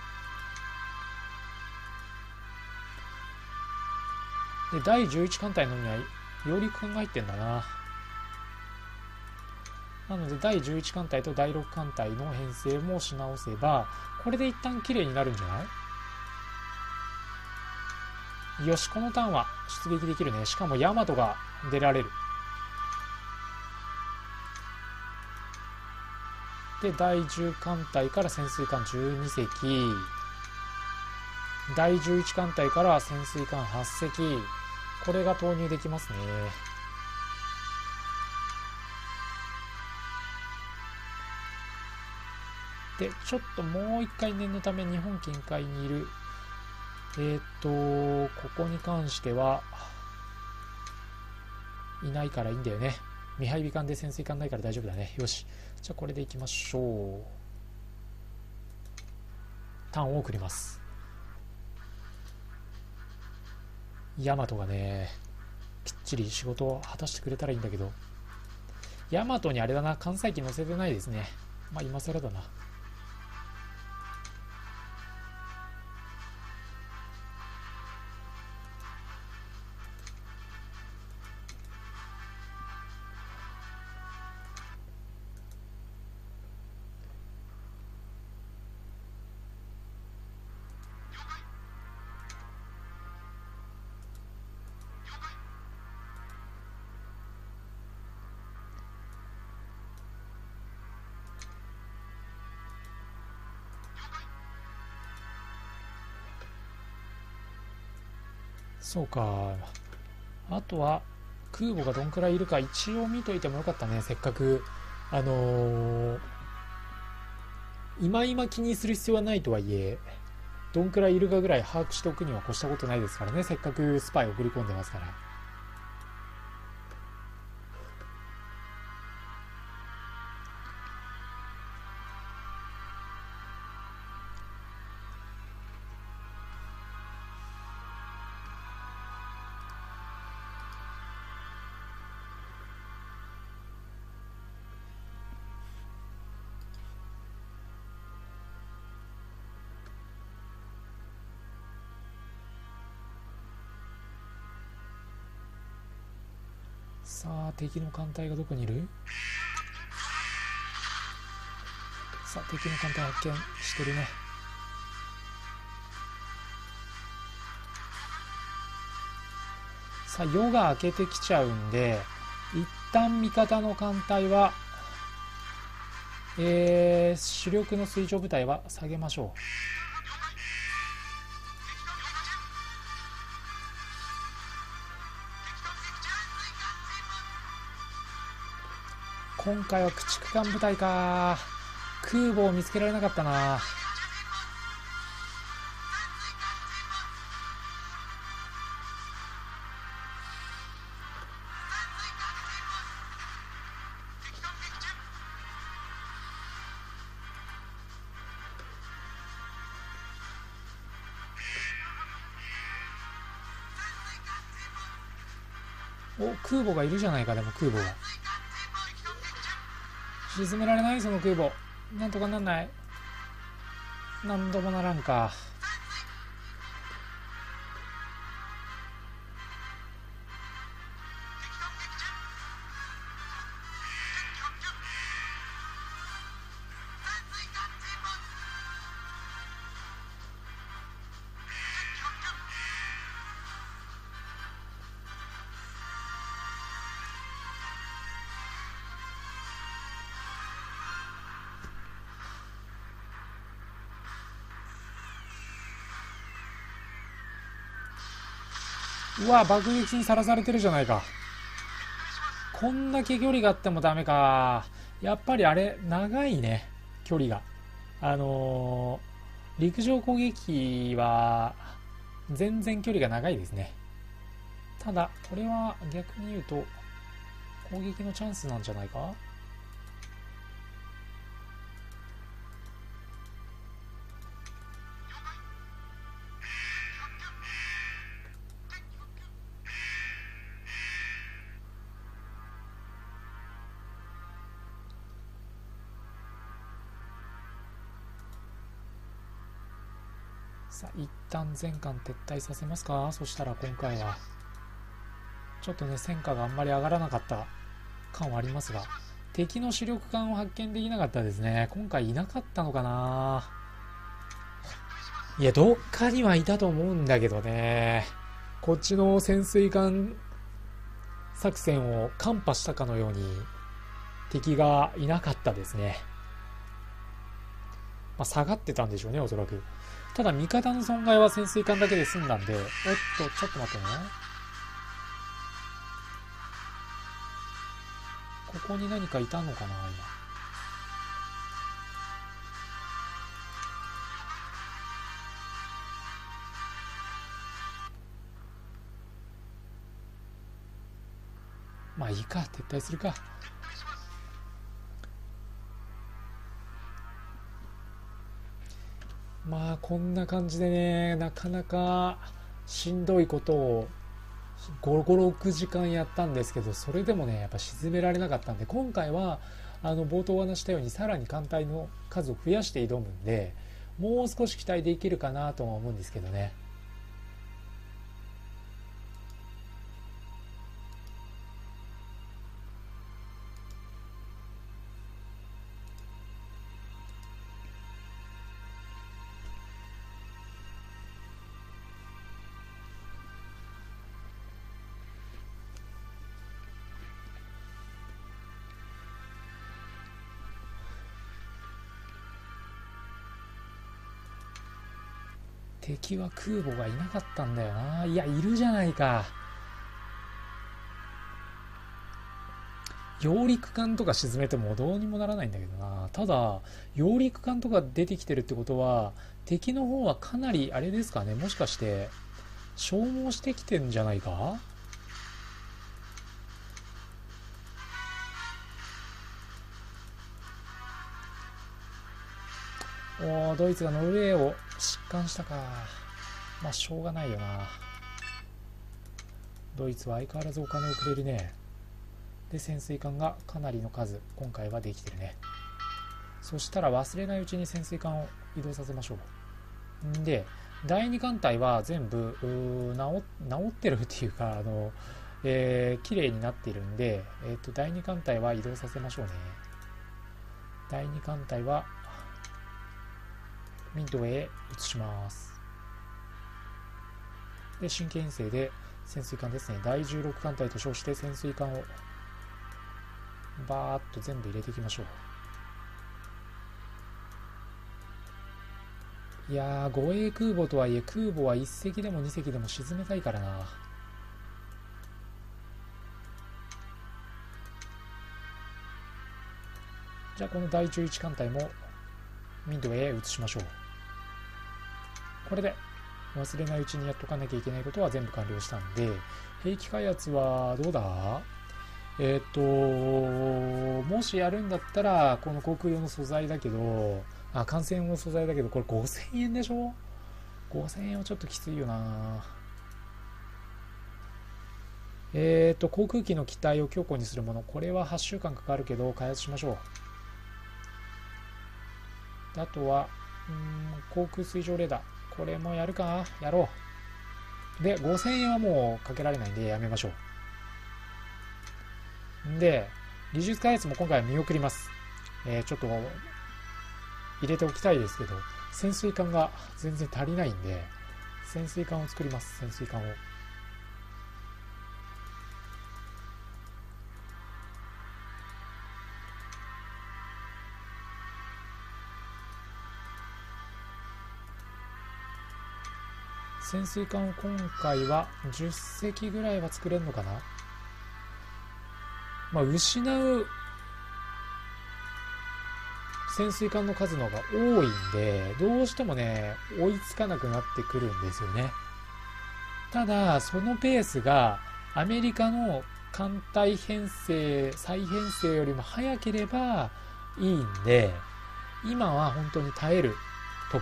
で、だいじゅういち艦隊のには揚陸艦が入ってんだな。なのでだいじゅういち艦隊とだいろく艦隊の編成もし直せば、これで一旦綺麗になるんじゃない？よし、このターンは出撃できるね。しかもヤマトが出られる。で、だいじゅう艦隊から潜水艦じゅうに隻、だいじゅういち艦隊から潜水艦はち隻、これが投入できますね。で、ちょっともう一回念のため日本近海にいる、えっと、ここに関してはいないからいいんだよね。未配備艦で潜水艦ないから大丈夫だね。よし。じゃあこれでいきましょう。ターンを送ります。ヤマトがね、きっちり仕事を果たしてくれたらいいんだけど、ヤマトにあれだな、艦載機乗せてないですね。まあ今更だな。そうか。あとは空母がどんくらいいるか一応見といてもよかったね。せっかくあのー、今今気にする必要はないとはいえ、どんくらいいるかぐらい把握しておくには越したことないですからね。せっかくスパイ送り込んでますから。さあ、敵の艦隊がどこにいる？さあ、敵の艦隊発見してるね。さあ、夜が明けてきちゃうんで、一旦味方の艦隊は、えー、主力の水上部隊は下げましょう。今回は駆逐艦部隊か。空母を見つけられなかったな。お、空母がいるじゃないか。でも空母が沈められない。その空母なんとかなんない？何度もならんか。 うわ、爆撃にさらされてるじゃないか。こんだけ距離があってもダメか。やっぱりあれ、長いね。距離が。あのー、陸上攻撃は、全然距離が長いですね。ただ、これは逆に言うと、攻撃のチャンスなんじゃないか。さあ、一旦全艦撤退させますか。そしたら今回は、ちょっとね、戦果があんまり上がらなかった感はありますが、敵の主力艦を発見できなかったですね。今回いなかったのかな。いや、どっかにはいたと思うんだけどね。こっちの潜水艦作戦を看破したかのように敵がいなかったですね。まあ、下がってたんでしょうね、おそらく。ただ味方の損害は潜水艦だけで済んだんで、おっと、ちょっと待ってね。ここに何かいたのかな、今。まあいいか、撤退するか。まあこんな感じでね、なかなかしんどいことをご、ご、ろくじかんやったんですけど、それでもね、やっぱ沈められなかったんで、今回はあの冒頭お話したようにさらに艦隊の数を増やして挑むんで、もう少し期待できるかなとは思うんですけどね。敵は空母がいなかったんだよな。いや、いるじゃないか。揚陸艦とか沈めてもどうにもならないんだけどな。ただ、揚陸艦とか出てきてるってことは、敵の方はかなり、あれですかね、もしかして、消耗してきてんじゃないか。おー、ドイツがノルウェーを疾患したか。まあ、しょうがないよな。ドイツは相変わらずお金をくれるね。で、潜水艦がかなりの数、今回はできてるね。そしたら忘れないうちに潜水艦を移動させましょう。んで、だいに艦隊は全部直治ってるっていうか、あの、えー、綺麗になっているんで、えーと、だいに艦隊は移動させましょうね。だいに艦隊はミッドへ移します。で、神経遠征で潜水艦ですね。だいじゅうろく艦隊と称して潜水艦をバーッと全部入れていきましょう。いやー、護衛空母とはいえ空母はいっ隻でもに隻でも沈めたいからな。じゃあこのだいじゅういち艦隊もミッドへ移しましょう。これで忘れないうちにやっとかなきゃいけないことは全部完了したんで、兵器開発はどうだ。えっ、ー、ともしやるんだったらこの航空用の素材だけど、あ、艦船用の素材だけど、これごせんえんでしょ。ごせんえんはちょっときついよな。えっ、ー、と航空機の機体を強固にするもの、これははちしゅうかんかかるけど開発しましょう。あとはうーん航空水上レーダー、これもやるか。やろう。で、ごせんえんはもうかけられないんでやめましょう。で、技術開発も今回は見送ります。えー、ちょっと入れておきたいですけど、潜水艦が全然足りないんで、潜水艦を作ります。潜水艦を。 潜水艦を今回はじゅっせきぐらいは作れるのかな。まあ、失う潜水艦の数の方が多いんで、どうしてもね、追いつかなくなってくるんですよね。ただ、そのペースがアメリカの艦隊編成、再編成よりも早ければいいんで、今は本当に耐える時。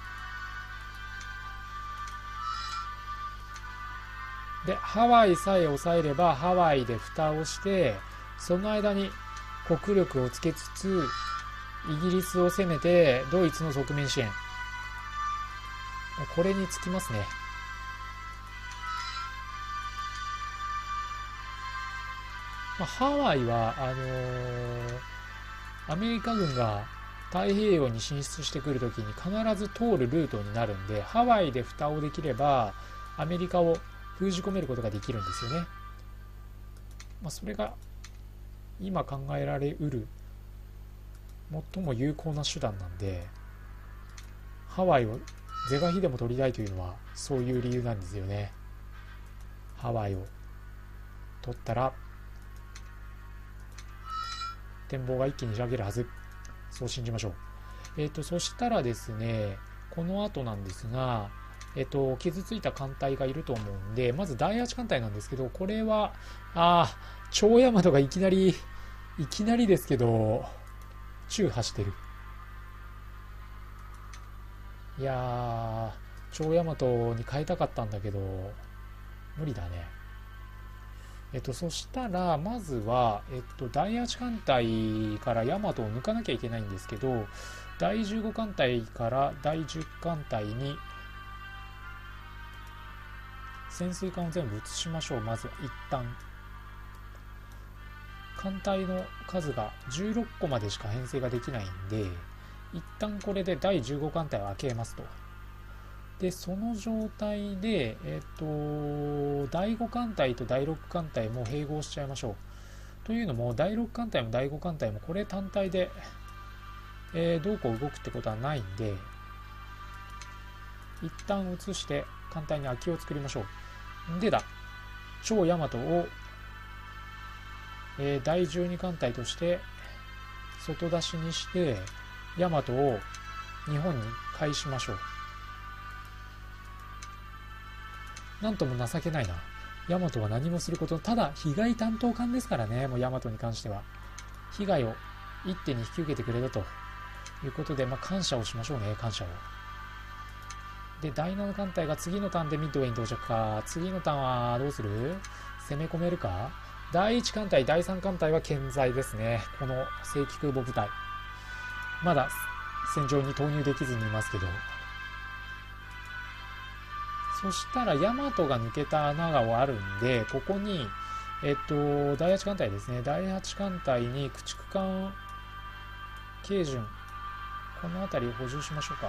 で、ハワイさえ抑えれば、ハワイで蓋をして、その間に国力をつけつつ、イギリスを攻めて、ドイツの側面支援。これにつきますね。まあ、ハワイは、あのー、アメリカ軍が太平洋に進出してくるときに必ず通るルートになるんで、ハワイで蓋をできれば、アメリカを封じ込めることができるんですよね。まあ、それが今考えられうる最も有効な手段なんで、ハワイを是が非でも取りたいというのはそういう理由なんですよね。ハワイを取ったら展望が一気に開けるはず。そう信じましょう。えっと、そしたらですね、この後なんですが、えっと、傷ついた艦隊がいると思うんで、まず第八艦隊なんですけど、これは、ああ、超大和がいきなり、いきなりですけど、中破してる。いやー、超大和に変えたかったんだけど、無理だね。えっと、そしたら、まずは、えっと、第八艦隊から大和を抜かなきゃいけないんですけど、だいじゅうご艦隊からだいじゅう艦隊に、潜水艦を全部移しましょう。まずは一旦。艦隊の数がじゅうろっこまでしか編成ができないんで、一旦これでだいじゅうご艦隊を開けますと。で、その状態で、えっと、だいご艦隊とだいろく艦隊も併合しちゃいましょう。というのも、だいろく艦隊もだいご艦隊もこれ単体で、えー、どうこう動くってことはないんで、一旦移して艦隊に空きを作りましょう。でだ、超大和を、えー、だいじゅうに艦隊として外出しにして、大和を日本に返しましょう。なんとも情けないな。大和は何もすること、ただ被害担当艦ですからね、もう大和に関しては。被害を一手に引き受けてくれたということで、まあ、感謝をしましょうね、感謝を。で、だいなな艦隊が次のターンでミッドウェイに到着か。次のターンはどうする？攻め込めるか？だいいち艦隊、だいさん艦隊は健在ですね。この正規空母部隊。まだ戦場に投入できずにいますけど。そしたら、大和が抜けた穴があるんで、ここに、えっと、だいはち艦隊ですね。だいはち艦隊に駆逐艦、慶順。この辺りを補充しましょうか。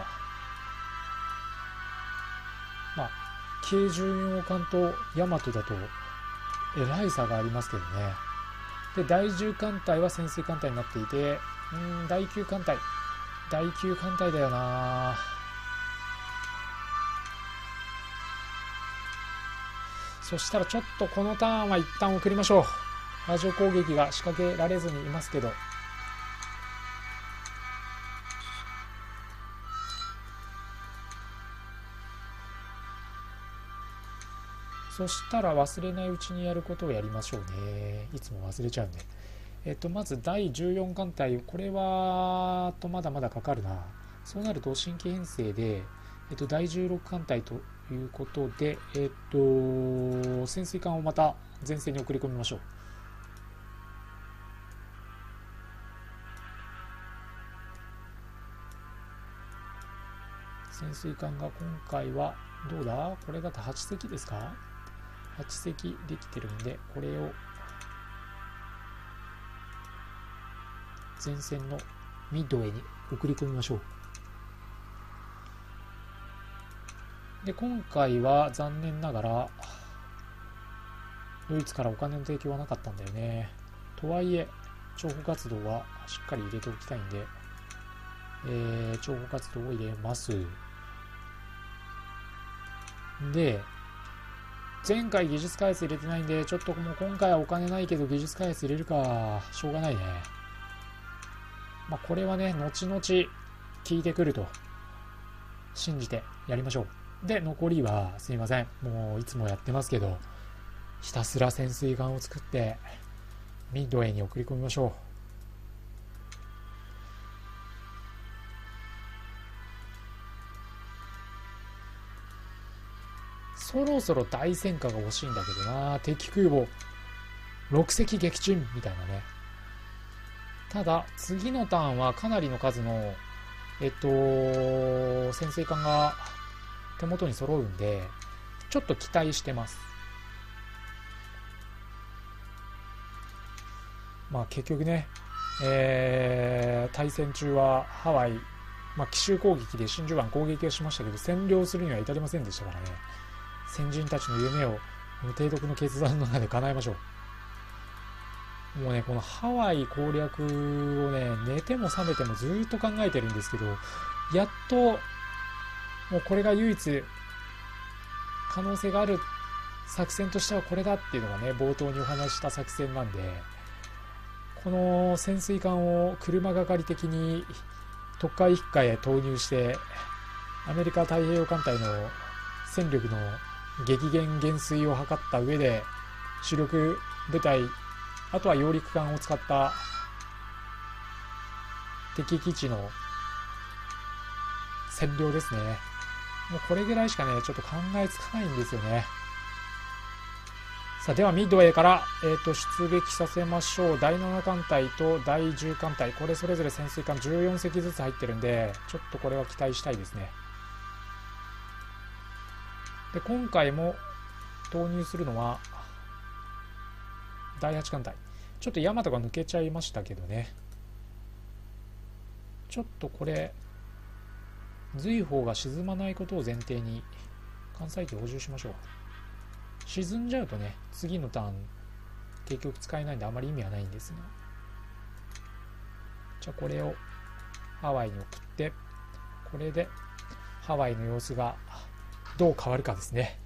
まあ、軽巡洋艦と大和だと、えらい差がありますけどね。で、だいじゅう艦隊は潜水艦隊になっていて、うん、だいきゅう艦隊。だいきゅう艦隊だよな。そしたらちょっとこのターンは一旦送りましょう。ラジオ攻撃が仕掛けられずにいますけど。そしたら忘れないうちにやることをやりましょうね。いつも忘れちゃうんで。えっと、まずだいじゅうよん艦隊。これは、とまだまだかかるな。そうなると新規編成で、えっと、だいじゅうろく艦隊ということで、えっと、潜水艦をまた前線に送り込みましょう。潜水艦が今回は、どうだ？これだとはち隻ですか？ はち 隻できてるんで、これを前線のミッドウェイに送り込みましょう。で、今回は残念ながら、ドイツからお金の提供はなかったんだよね。とはいえ、諜報活動はしっかり入れておきたいんで、えー、諜報活動を入れます。 で、前回技術開発入れてないんで、ちょっともう今回はお金ないけど技術開発入れるか、しょうがないね。まあこれはね、後々効いてくると信じてやりましょう。で、残りはすいません。もういつもやってますけど、ひたすら潜水艦を作ってミッドウェイに送り込みましょう。そろそろ大戦果が欲しいんだけどな。敵空母ろく隻撃沈みたいなね。ただ次のターンはかなりの数のえっと潜水艦が手元に揃うんで、ちょっと期待してます。まあ結局ね、えー、対戦中はハワイ、まあ、奇襲攻撃で真珠湾攻撃をしましたけど、占領するには至りませんでしたからね。先人たちの夢を提督の決断の中で叶えましょう。もうね、このハワイ攻略をね、寝ても覚めてもずっと考えてるんですけど、やっともうこれが唯一可能性がある作戦としてはこれだっていうのがね、冒頭にお話した作戦なんで、この潜水艦を車がかり的に特海一家へ投入して、アメリカ太平洋艦隊の戦力の激減減衰を図った上で、主力部隊、あとは揚陸艦を使った敵基地の占領ですね。もうこれぐらいしかね、ちょっと考えつかないんですよね。さあ、ではミッドウェーから、えー、と出撃させましょう。だいなな艦隊とだいじゅう艦隊、これそれぞれ潜水艦じゅうよん隻ずつ入ってるんで、ちょっとこれは期待したいですね。で、今回も投入するのはだいはち艦隊。ちょっとヤマトが抜けちゃいましたけどね。ちょっとこれ随砲が沈まないことを前提に艦載機補充しましょう。沈んじゃうとね、次のターン結局使えないんであまり意味はないんですが、じゃあこれをハワイに送って、これでハワイの様子がどう変わるかですね。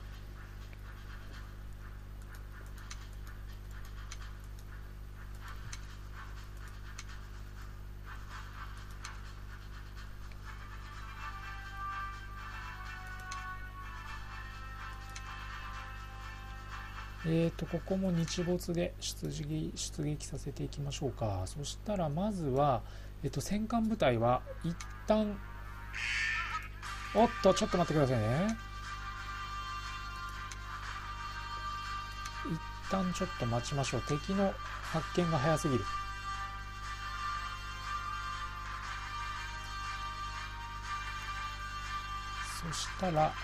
えーと、ここも日没で出撃、出撃させていきましょうか。そしたらまずは、えっと、戦艦部隊は一旦、おっと、ちょっと待ってくださいね。一旦ちょっと待ちましょう。敵の発見が早すぎる。そしたら、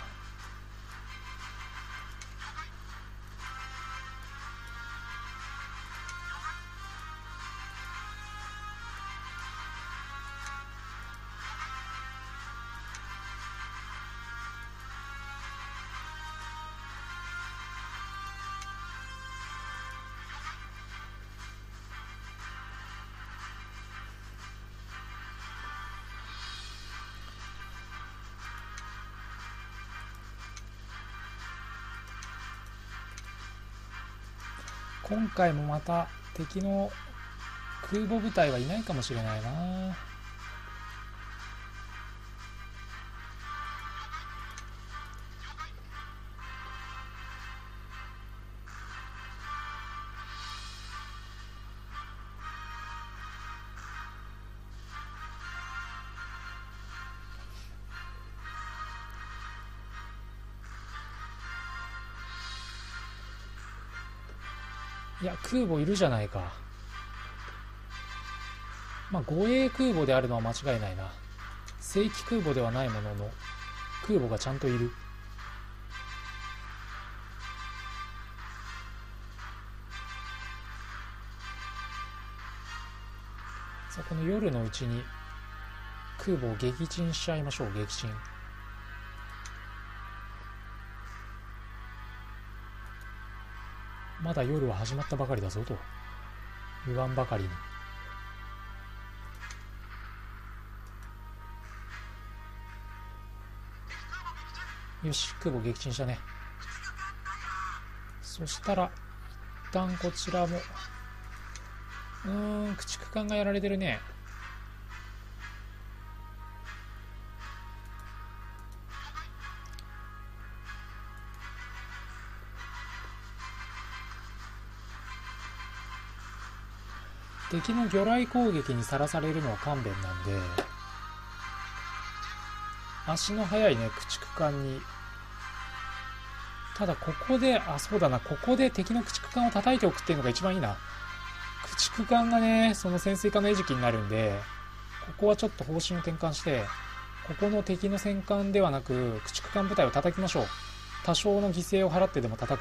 今回もまた敵の空母部隊はいないかもしれないな。いや、空母いるじゃないか。まあ護衛空母であるのは間違いないな。正規空母ではないものの空母がちゃんといる。さあ、この夜のうちに空母を撃沈しちゃいましょう。撃沈。まだ夜は始まったばかりだぞと言わんばかりに。 よし、空母撃沈したね。そしたら一旦こちらも、うーん駆逐艦がやられてるね。敵の魚雷攻撃にさらされるのは勘弁なんで、足の速いね駆逐艦に、ただここで、あ、そうだな、ここで敵の駆逐艦を叩いておくっていうのが一番いいな。駆逐艦がね、その潜水艦の餌食になるんで、ここはちょっと方針を転換して、ここの敵の戦艦ではなく駆逐艦部隊を叩きましょう。多少の犠牲を払ってでも叩く。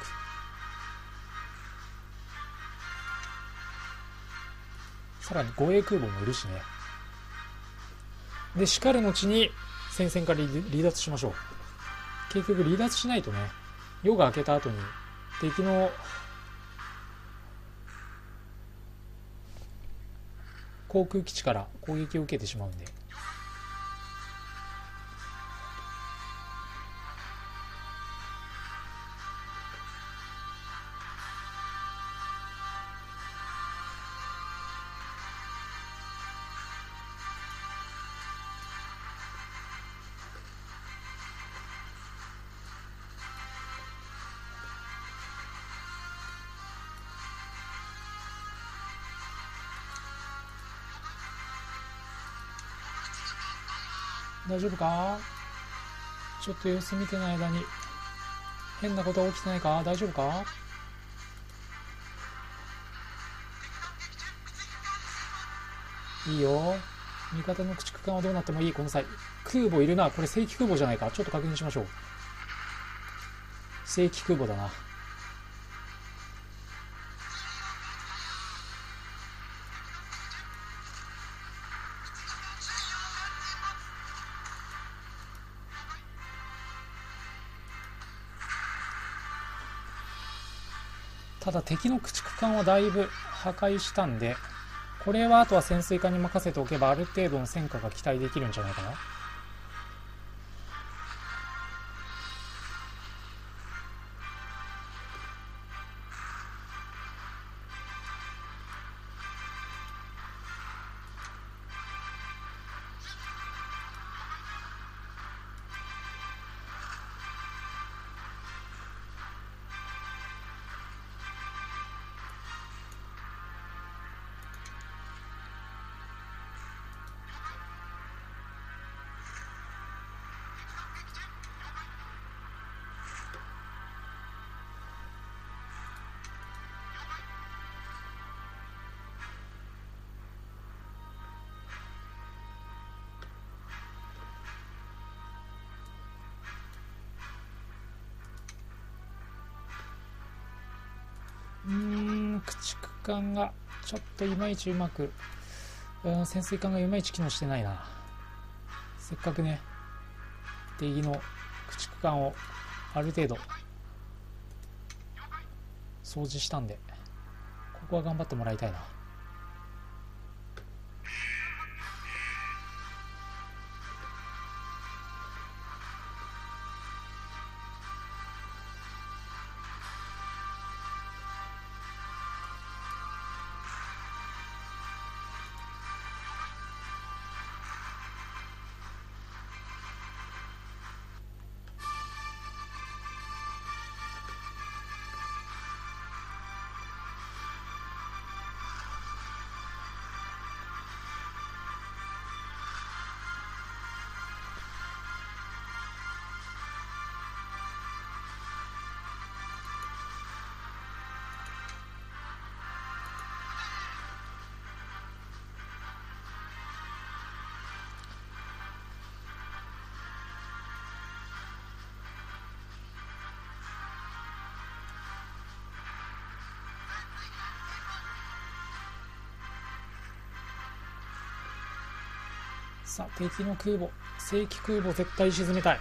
さらに護衛空母もいるしね。でしかる後に戦線から離脱しましょう。結局離脱しないとね、夜が明けた後に敵の航空基地から攻撃を受けてしまうんで。大丈夫か？ちょっと様子見てない間に変なこと起きてないか？大丈夫か？いいよ。味方の駆逐艦はどうなってもいい。この際空母いるな。これ正規空母じゃないか。ちょっと確認しましょう。正規空母だな。ただ敵の駆逐艦はだいぶ破壊したんで、これはあとは潜水艦に任せておけばある程度の戦果が期待できるんじゃないかな。うーん駆逐艦がちょっといまいちうまく、うん、潜水艦がいまいち機能してないな。せっかくね敵の駆逐艦をある程度掃除したんで、ここは頑張ってもらいたいな。さあ敵の空母、正規空母絶対沈めたい。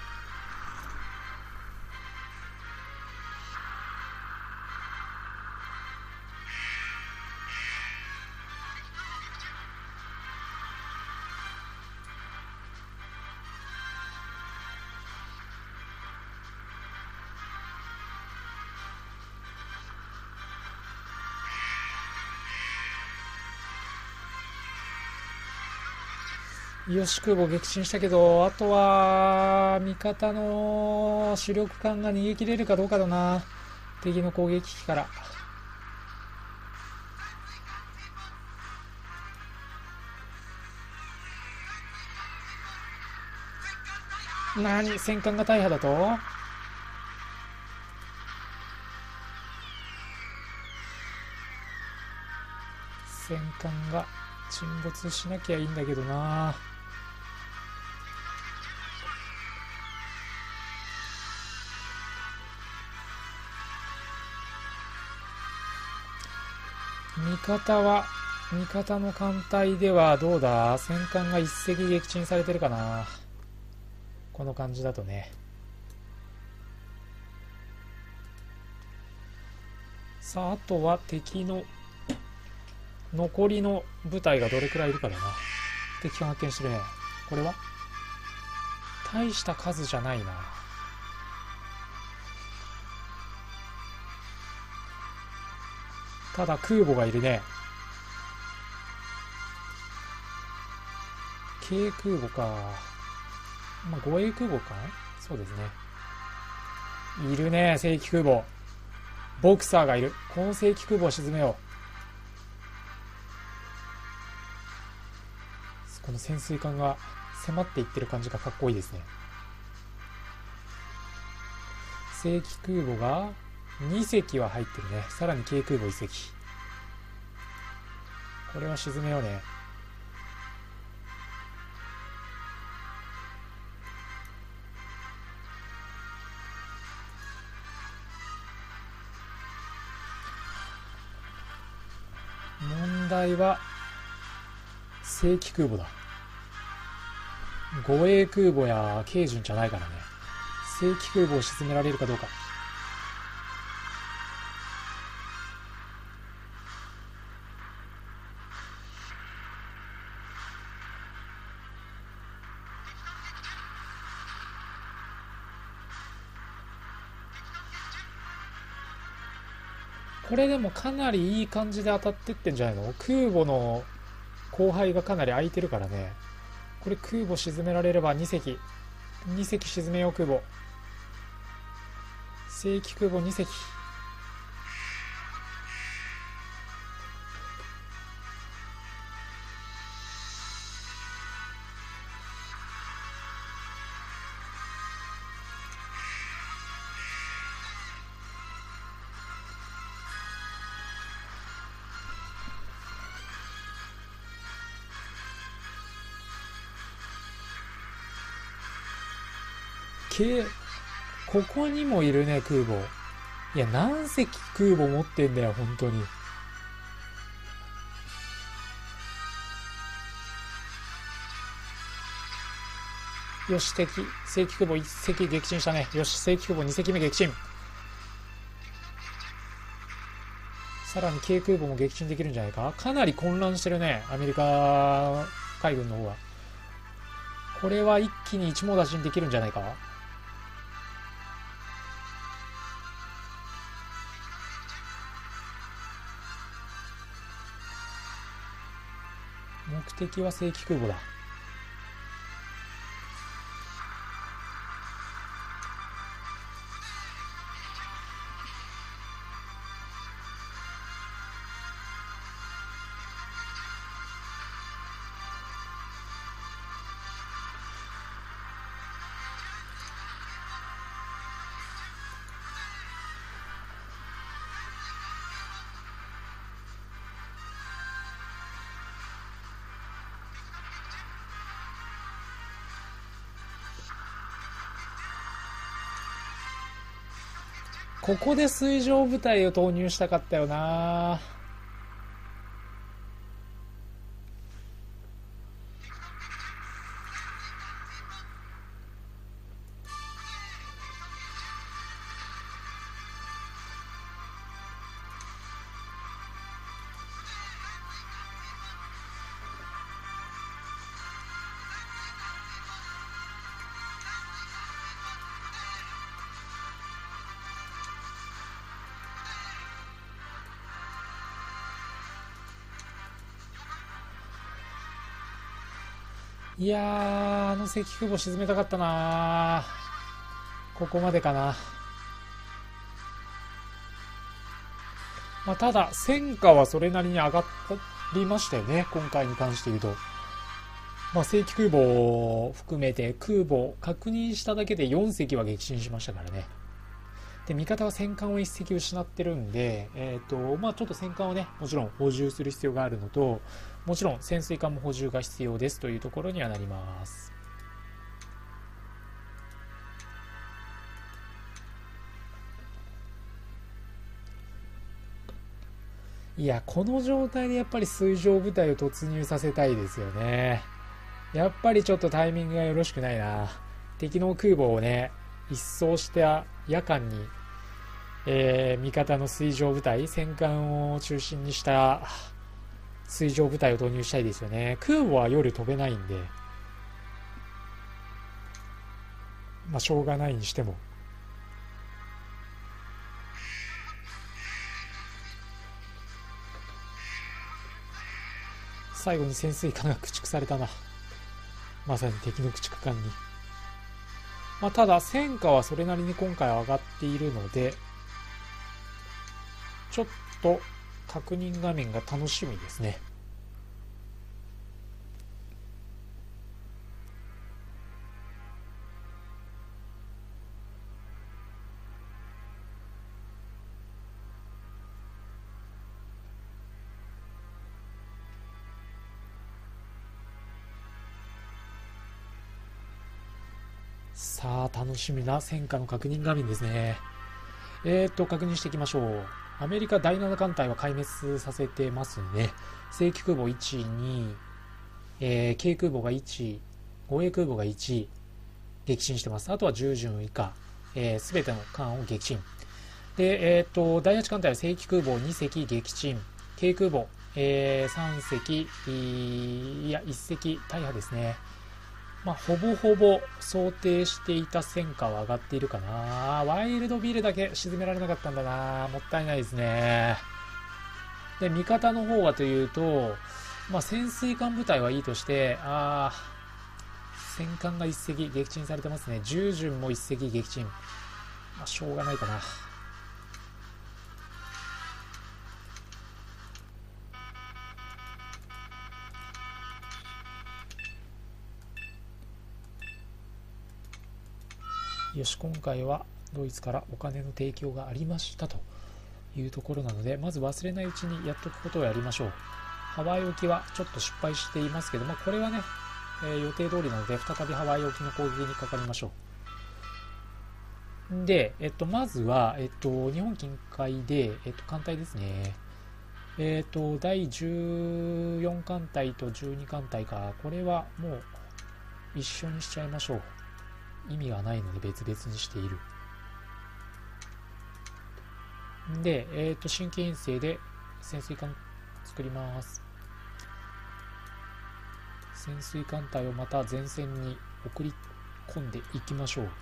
よし、空母撃沈したけど、あとは味方の主力艦が逃げ切れるかどうかだな。敵の攻撃機から。何、戦艦が大破だと？戦艦が沈没しなきゃいいんだけどな。味方は味方の艦隊ではどうだ？戦艦が一隻撃沈されてるかな。この感じだとね。さあ、あとは敵の残りの部隊がどれくらいいるかだな。敵艦発見してるね。これは大した数じゃないな。ただ空母がいるね。軽空母か。まあ、護衛空母か。そうですね。いるね、正規空母。ボクサーがいる。この正規空母を沈めよう。この潜水艦が迫っていってる感じがかっこいいですね。正規空母がに隻は入ってるね。さらに軽空母いっ隻。これは沈めようね。問題は正規空母だ。護衛空母や軽巡じゃないからね。正規空母を沈められるかどうか。これでもかなりいい感じで当たってってんじゃないの？空母の後輩がかなり空いてるからね。これ空母沈められればに隻。に隻沈めよう、空母。正規空母に隻。ここにもいるね、空母。いや、何隻空母持ってんだよ、本当に。よし、敵、正規空母いっ隻撃沈したね。よし、正規空母に隻目撃沈。さらに軽空母も撃沈できるんじゃないか。かなり混乱してるね、アメリカ海軍の方は。これは一気に一網打尽できるんじゃないか。目的は正規空母だ。ここで水上部隊を投入したかったよな。 いやー、あの石空母沈めたかったな。ここまでかな。まあ、ただ戦果はそれなりに上がりましたよね、今回に関して言うと。まあ、正規空母を含めて空母を確認しただけでよん隻は撃沈しましたからね。で、味方は戦艦をいっ隻失ってるんで、えっと、まあちょっと戦艦をね、もちろん補充する必要があるのと、もちろん潜水艦も補充が必要ですというところにはなります。いや、この状態でやっぱり水上部隊を突入させたいですよね。やっぱりちょっとタイミングがよろしくないな。敵の空母をね、一掃して夜間に、えー、味方の水上部隊、戦艦を中心にした水上部隊を導入したいですよね。空母は夜飛べないんで、まあしょうがないにしても。最後に潜水艦が駆逐されたな。まさに敵の駆逐艦に。まあ、ただ戦果はそれなりに今回上がっているので、ちょっと確認画面が楽しみですね。さあ、楽しみな戦果の確認画面ですね。えーっと、確認していきましょう。アメリカだいなな艦隊は壊滅させてますね。正規空母いち、に、えー、軽空母がいち、護衛空母がいち、撃沈してます。あとは従順以下、えー、全ての艦を撃沈。で、えーっと、だいはち艦隊は正規空母に隻撃沈。軽空母、えー、さん隻、いや、いち隻大破ですね。まあ、ほぼほぼ想定していた戦果は上がっているかな。ワイルドビルだけ沈められなかったんだな。もったいないですね。で、味方の方はというと、まあ、潜水艦部隊はいいとして、あー、戦艦が一隻撃沈されてますね。従順も一隻撃沈。まあ、しょうがないかな。よし、今回はドイツからお金の提供がありましたというところなので、まず忘れないうちにやっとくことをやりましょう。ハワイ沖はちょっと失敗していますけども、これはね、えー、予定通りなので再びハワイ沖の攻撃にかかりましょう。で、えっと、まずは、えっと、日本近海で、えっと、艦隊ですね。えっと、だいじゅうよん艦隊とじゅうに艦隊か、これはもう一緒にしちゃいましょう。意味がないので別々にしている。で、えっと、新規編成で潜水艦作ります。潜水艦隊をまた前線に送り込んでいきましょう。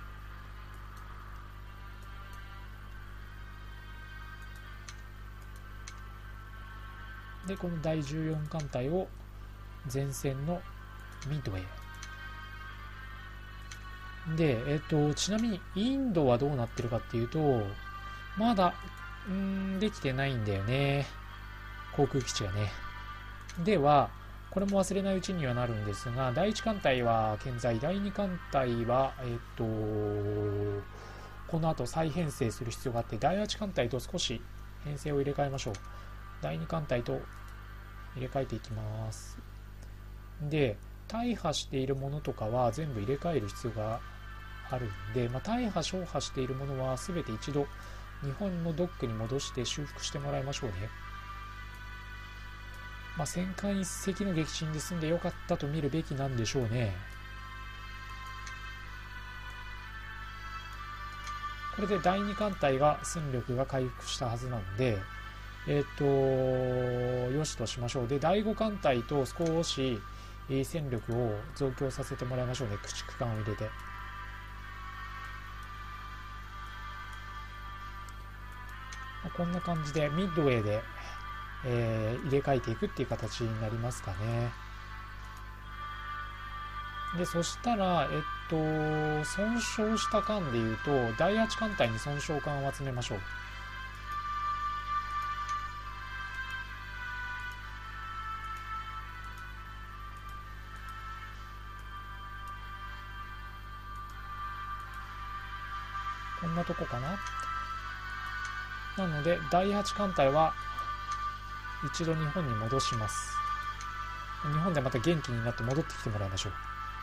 で、このだいじゅうよん艦隊を前線のミッドへ。で、えっと、ちなみにインドはどうなってるかっていうと、まだ、うーん、できてないんだよね。航空基地がね。では、これも忘れないうちにはなるんですが、だいいち艦隊は健在、だいに艦隊は、えっと、この後再編成する必要があって、だいはち艦隊と少し編成を入れ替えましょう。だいに艦隊と入れ替えていきます。で、大破しているものとかは全部入れ替える必要があるんで、まあ、大破、小破しているものは全て一度日本のドックに戻して修復してもらいましょうね。まあ、戦艦一隻の撃沈で済んでよかったと見るべきなんでしょうね。これでだいに艦隊が戦力が回復したはずなので、えっと、よしとしましょう。で、だいご艦隊と少し戦力を増強させてもらいましょうね。駆逐艦を入れて。こんな感じでミッドウェーで、えー、入れ替えていくっていう形になりますかね。 で、そしたら、えっと、損傷した艦でいうと、だいはち艦隊に損傷艦を集めましょう。こんなとこかな。なので、だいはち艦隊は、一度日本に戻します。日本でまた元気になって戻ってきてもらいましょう。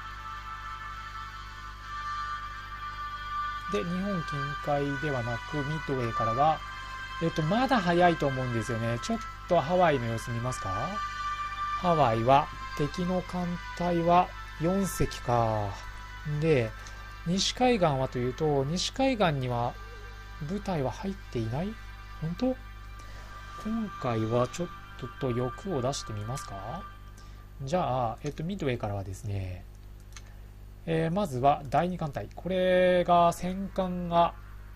で、日本近海ではなくミッドウェーからは、えっと、まだ早いと思うんですよね。ちょっとハワイの様子見ますか。ハワイは敵の艦隊はよん隻か。で、西海岸はというと、西海岸には部隊は入っていない？本当？今回はちょっと欲を出してみますか。じゃあ、えっと、ミッドウェーからはですね、えー、まずはだいに艦隊。これが戦艦が、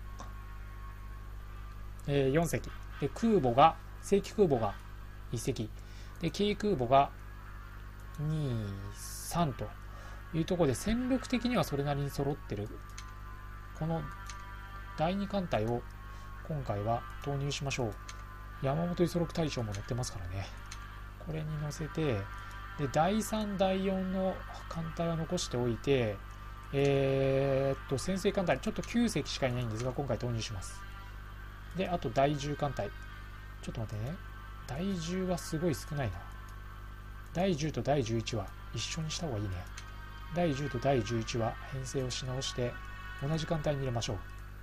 えー、よん隻で、空母が正規空母がいっ隻で、軽空母がに、さんというところで、戦力的にはそれなりに揃ってる。このだいに艦隊を今回は投入しましょう。山本五十六大将も乗ってますからね。これに乗せて、で、だいさん、だいよんの艦隊は残しておいて、えー、っと、潜水艦隊、ちょっときゅう隻しかいないんですが、今回投入します。で、あとだいじゅう艦隊。ちょっと待ってね。だいじゅうはすごい少ないな。だいじゅうとだいじゅういちは一緒にした方がいいね。だいじゅうとだいじゅういちは編成をし直して、同じ艦隊に入れましょう。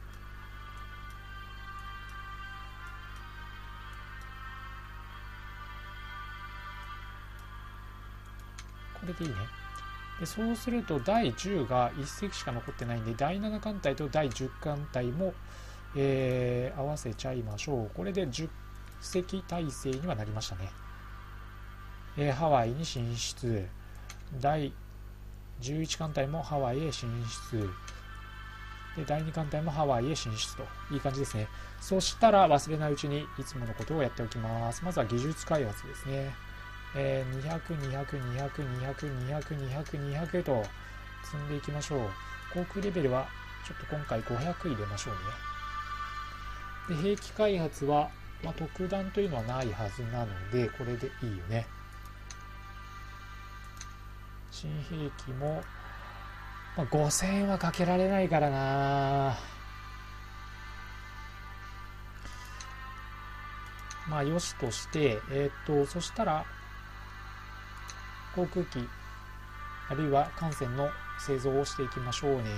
これでいいね。で、そうするとだいじゅうがいっ隻しか残ってないんで、だいなな艦隊とだいじゅう艦隊も、えー、合わせちゃいましょう。これでじゅっ隻体制にはなりましたね。えー、ハワイに進出。だいじゅういち艦隊もハワイへ進出。で、だいに艦隊もハワイへ進出と。いい感じですね。そしたら忘れないうちにいつものことをやっておきます。まずは技術開発ですね。えー、にひゃく、にひゃく、にひゃく、にひゃく、にひゃく、にひゃく、にひゃくと積んでいきましょう。航空レベルはちょっと今回ごひゃく入れましょうね。で、兵器開発は、まあ、特段というのはないはずなので、これでいいよね。新兵器も、まあ、ごせんえんはかけられないからな。まあ、よしとして、えっと、そしたら、航空機、あるいは艦船の製造をしていきましょうね。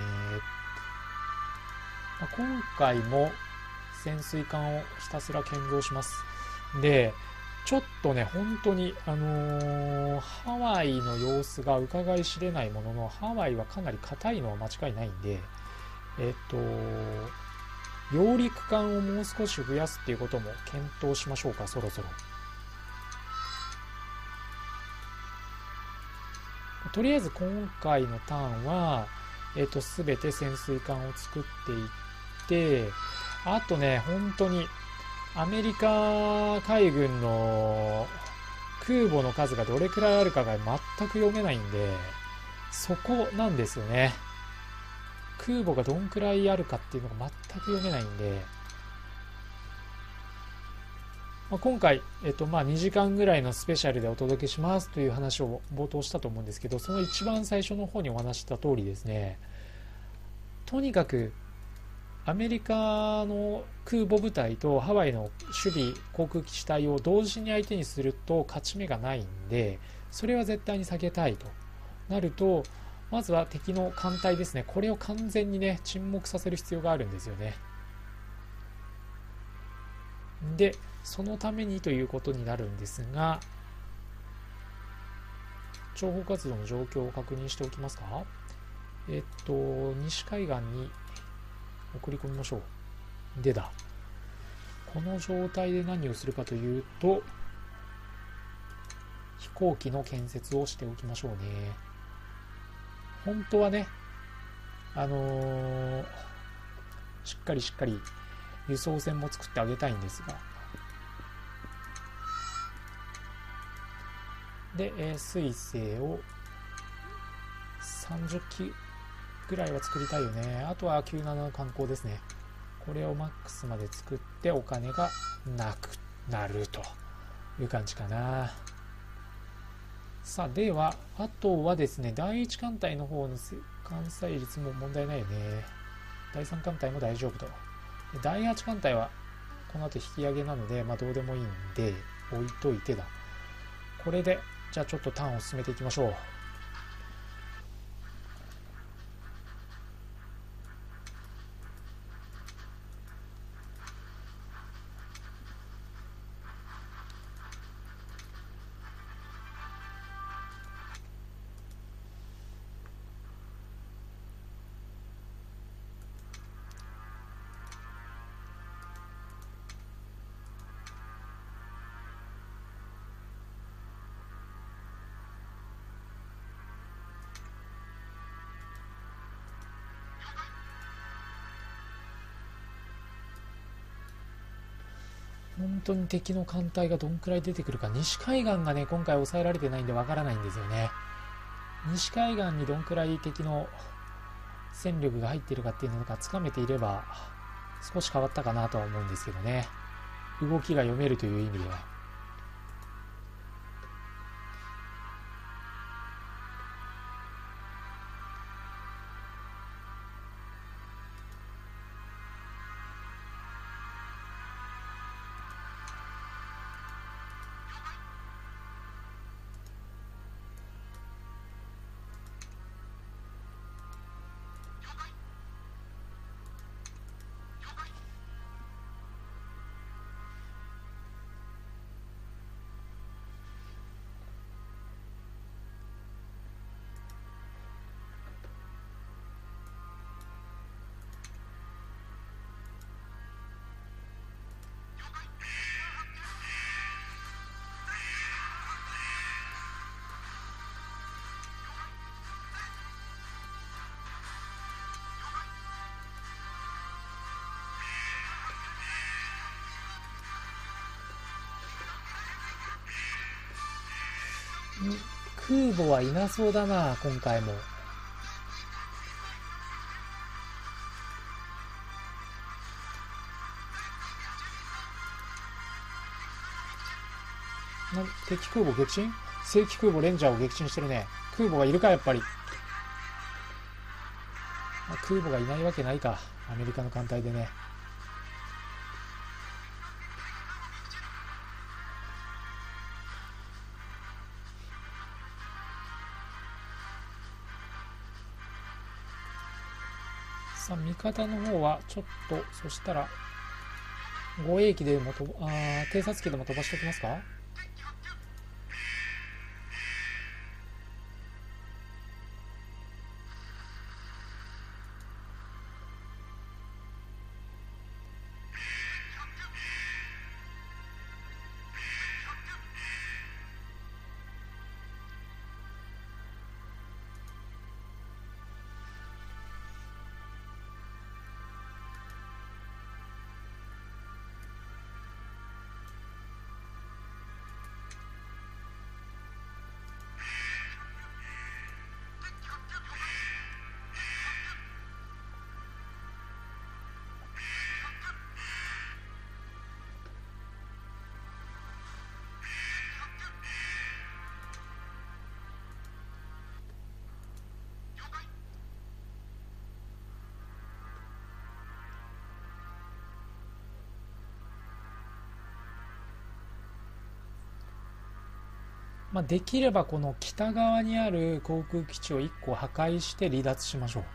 まあ、今回も潜水艦をひたすら建造します。で、ちょっとね、本当に、あのー、ハワイの様子が伺い知れないものの、ハワイはかなり硬いのは間違いないんで、えっと、揚陸艦をもう少し増やすっていうことも検討しましょうか、そろそろ。とりあえず今回のターンは、えっと、すべて潜水艦を作っていって、あとね、本当に、アメリカ海軍の空母の数がどれくらいあるかが全く読めないんで、そこなんですよね。空母がどんくらいあるかっていうのが全く読めないんで、まあ、今回、えっと、まあにじかんぐらいのスペシャルでお届けしますという話を冒頭したと思うんですけど、その一番最初の方にお話した通りですね、とにかくアメリカの空母部隊とハワイの守備航空機地帯を同時に相手にすると勝ち目がないんで、それは絶対に避けたいとなると、まずは敵の艦隊ですね、これを完全にね沈黙させる必要があるんですよね。で、そのためにということになるんですが、諜報活動の状況を確認しておきますか。えっと西海岸に送り込みましょう。でだ、この状態で何をするかというと、飛行機の建設をしておきましょうね。本当はね、あのー、しっかりしっかり輸送船も作ってあげたいんですが、で、えー、水星をさんじゅっきぐらいは作りたいよね。あとはきゅうじゅうななの観光ですね。これをマックスまで作ってお金がなくなるという感じかな。さあ、ではあとはですね、だいいち艦隊の方の完済率も問題ないよね。だいさん艦隊も大丈夫と。だいはち艦隊はこの後引き上げなので、まあ、どうでもいいんで置いといてだ。これでじゃあちょっとターンを進めていきましょう。本当に敵の艦隊がどんくらい出てくるか。西海岸がね今回抑えられてないんでわからないんですよね。西海岸にどんくらい敵の戦力が入っているかっていうのがつかめていれば少し変わったかなとは思うんですけどね。動きが読めるという意味では。空母はいなそうだな今回も。な敵空母撃沈。正規空母レンジャーを撃沈してるね。空母がいるかやっぱり。空母がいないわけないかアメリカの艦隊でね。さあ味方の方はちょっとそしたら護衛機でもとあ偵察機でも飛ばしておきますか。まあ、できればこの北側にある航空基地をいっこ破壊して離脱しましょう。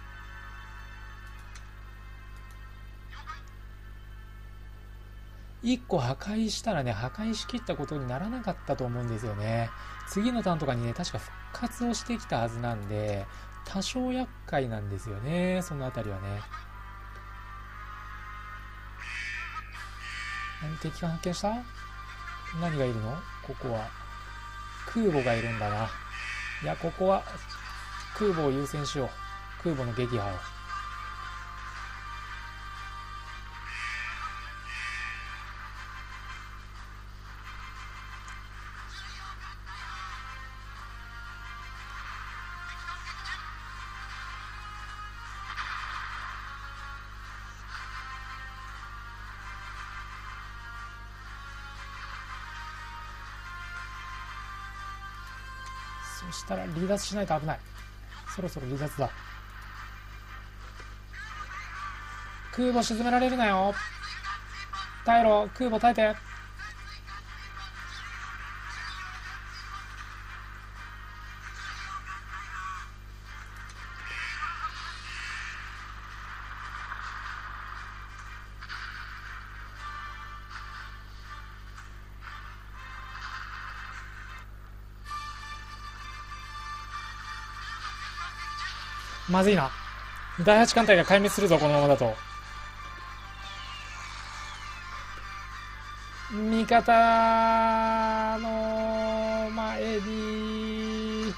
いっこ破壊したらね破壊しきったことにならなかったと思うんですよね。次のターンとかにね確か復活をしてきたはずなんで多少厄介なんですよね、そのあたりはね。何敵艦発見した。何がいるのここは。空母がいるんだな。いやここは空母を優先しよう。空母の撃破を。 そしたら離脱しないと危ない。そろそろ離脱だ。空母沈められるなよ。耐えろ、空母耐えて。まずいな。だいはち艦隊が壊滅するぞ、このままだと。味方の前に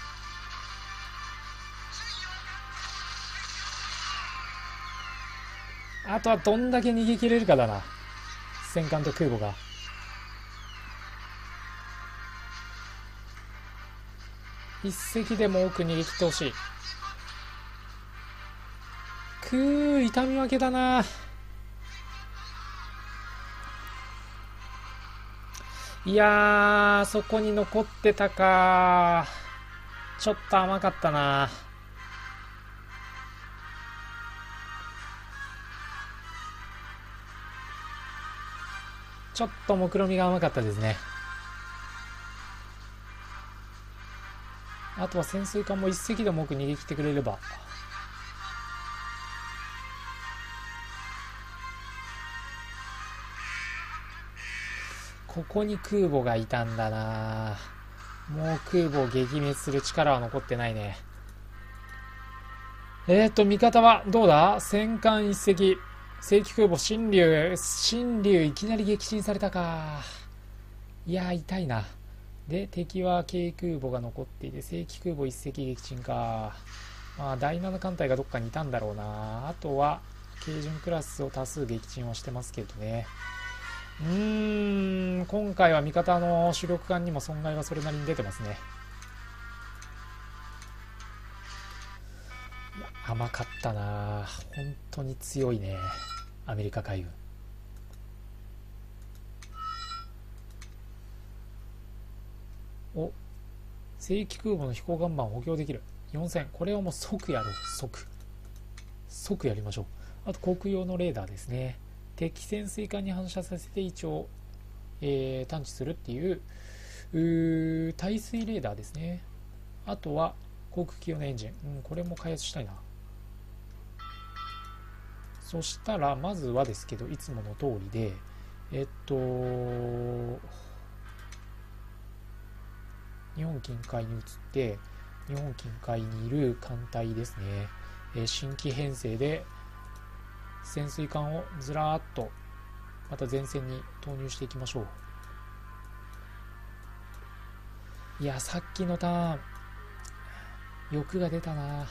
あとはどんだけ逃げ切れるかだな、戦艦と空母が。一隻でも多く逃げ切ってほしい。くー、痛み分けだな。いやー、そこに残ってたか。ちょっと甘かったな。ちょっと目論みが甘かったですね。あとは潜水艦も一隻でも多く逃げ切ってくれれば。ここに空母がいたんだな。もう空母を撃滅する力は残ってないね。えーと、味方はどうだ。戦艦一隻。正規空母新竜。新竜いきなり撃沈されたか。いやー、痛いな。で、敵は軽空母が残っていて、正規空母一隻撃沈か。まあ、だいなな艦隊がどっかにいたんだろうな。あとは、軽巡クラスを多数撃沈はしてますけどね。うーん、今回は味方の主力艦にも損害がそれなりに出てますね。甘かったな。本当に強いね、アメリカ海軍。お、正規空母の飛行岩盤を補強できる。よんせん、これはもう即やろう。即即やりましょう。あと航空用のレーダーですね。敵潜水艦に反射させて位置を、えー、探知するっていうう耐水レーダーですね。あとは航空機用のエンジン、うん、これも開発したいな。そしたらまずはですけど、いつもの通りでえっと日本近海に移って、日本近海にいる艦隊ですね、えー、新規編成で潜水艦をずらーっとまた前線に投入していきましょう。いや、さっきのターン欲が出たな。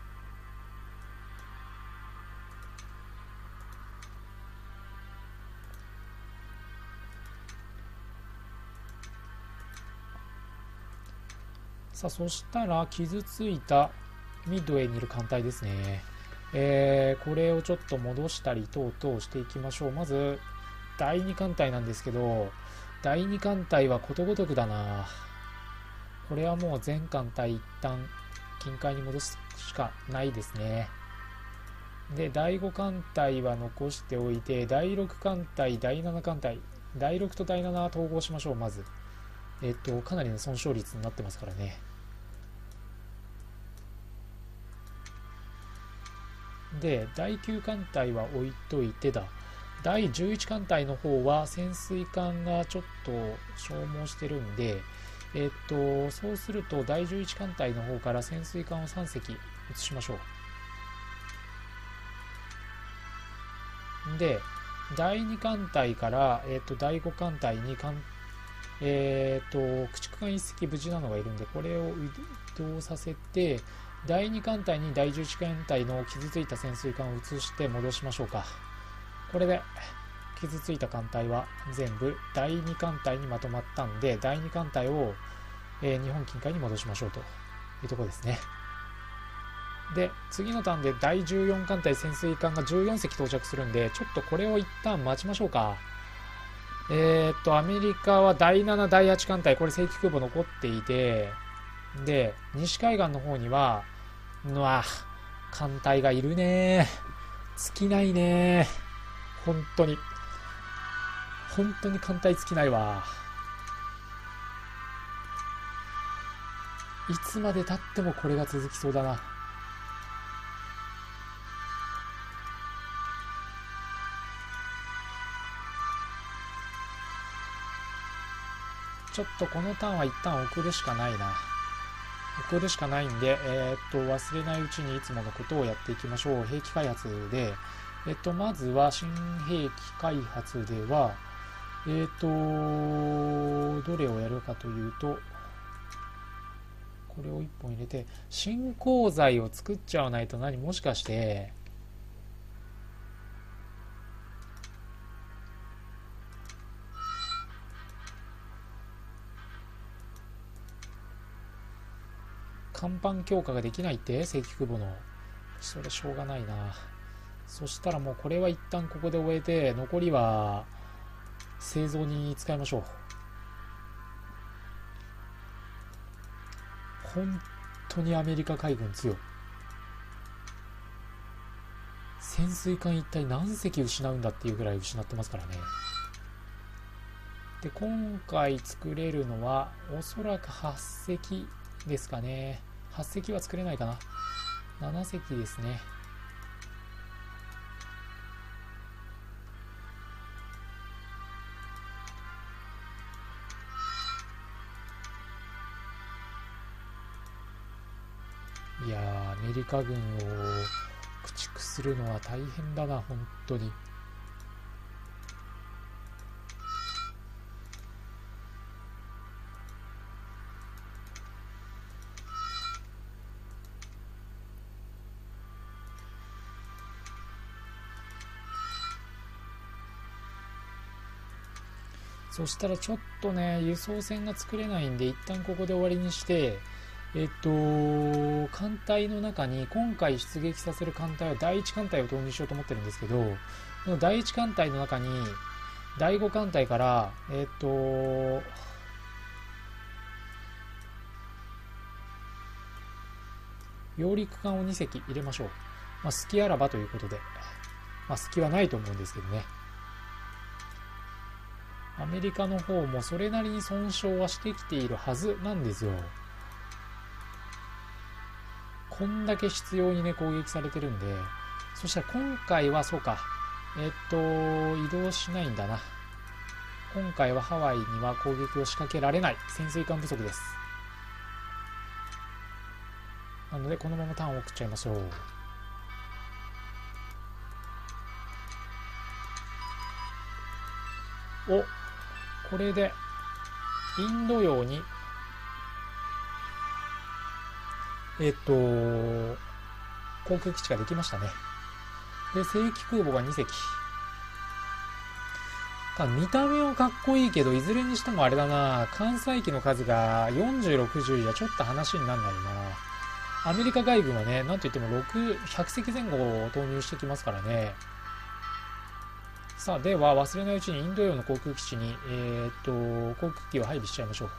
さあ、そしたら傷ついたミッドウェイにいる艦隊ですね。えー、これをちょっと戻したり等々していきましょう。まずだいに艦隊なんですけど、だいに艦隊はことごとくだな。これはもう全艦隊一旦近海に戻すしかないですね。で、だいご艦隊は残しておいて、だいろく艦隊、だいなな艦隊、だいろくとだいななは統合しましょう。まずえっとかなりの損傷率になってますからね。で、だいきゅう艦隊は置いといてだ。だいじゅういち艦隊の方は潜水艦がちょっと消耗してるんで、えっとそうするとだいじゅういち艦隊の方から潜水艦をさん隻移しましょう。で、だいに艦隊から、えっとだいご艦隊に艦えっと駆逐艦いっ隻無事なのがいるんで、これを移動させて、だいに艦隊にだいじゅういち艦隊の傷ついた潜水艦を移して戻しましょうか。これで傷ついた艦隊は全部だいに艦隊にまとまったんで、だいに艦隊を、えー、日本近海に戻しましょうというところですね。で、次のターンでだいじゅうよん艦隊潜水艦がじゅうよん隻到着するんで、ちょっとこれを一旦待ちましょうか。えー、っとアメリカはだいなな、だいはち艦隊、これ正規空母残っていて、 で、西海岸の方には、うわ、艦隊がいるね。尽きないね。本当に。本当に艦隊尽きないわ。いつまで経ってもこれが続きそうだな。ちょっとこのターンは一旦送るしかないな。送るしかないんで、えー、っと、忘れないうちにいつものことをやっていきましょう。兵器開発で、えっと、まずは新兵器開発では、えっと、どれをやるかというと、これをいっぽん入れて、新鋼材を作っちゃわないと何もしかして、甲板強化ができないって正規久保の。それしょうがないな。そしたらもうこれは一旦ここで終えて、残りは製造に使いましょう。本当にアメリカ海軍強い。潜水艦一体何隻失うんだっていうぐらい失ってますからね。で、今回作れるのはおそらくはっせきですかね。はっせきは作れないかな。ななせきですね。いやー、アメリカ軍を駆逐するのは大変だな、本当に。そしたらちょっとね、輸送船が作れないんで、一旦ここで終わりにして、えっと、艦隊の中に、今回出撃させる艦隊はだいいち艦隊を投入しようと思ってるんですけど、このだいいち艦隊の中に、だいご艦隊から、えっと、揚陸艦をにせき入れましょう。まあ、隙あらばということで。まあ、隙はないと思うんですけどね。アメリカの方もそれなりに損傷はしてきているはずなんですよ。こんだけ執拗にね、攻撃されてるんで。そしたら今回はそうか。えっと、移動しないんだな。今回はハワイには攻撃を仕掛けられない。潜水艦不足です。なので、このままターンを送っちゃいましょう。お、これで、インド洋に、えっと、航空基地ができましたね。で、正規空母がにせき。見た目はかっこいいけど、いずれにしてもあれだな、艦載機の数がよんじゅう、ろくじゅうじゃちょっと話にならないな。アメリカ海軍はね、なんといってもろく、ひゃくせきぜん後を投入してきますからね。さあ、では忘れないうちにインド洋の航空基地に、えー、っと、航空機を配備しちゃいましょ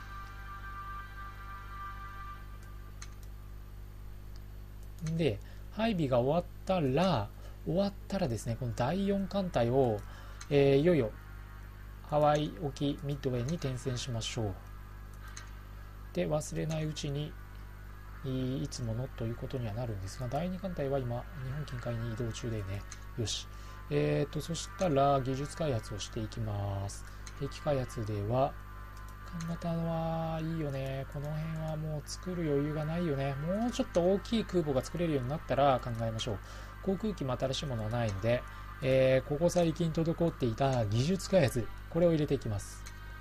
う。で、配備が終わったら、終わったらですね、このだいよん艦隊を、えー、いよいよハワイ沖ミッドウェイに転戦しましょう。で、忘れないうちに、いつものということにはなるんですが、だいに艦隊は今、日本近海に移動中でね、よし。えーと、そしたら技術開発をしていきます。兵器開発では、艦型はいいよね。この辺はもう作る余裕がないよね。もうちょっと大きい空母が作れるようになったら考えましょう。航空機も新しいものはないので、えー、ここ最近滞っていた技術開発、これを入れていきます。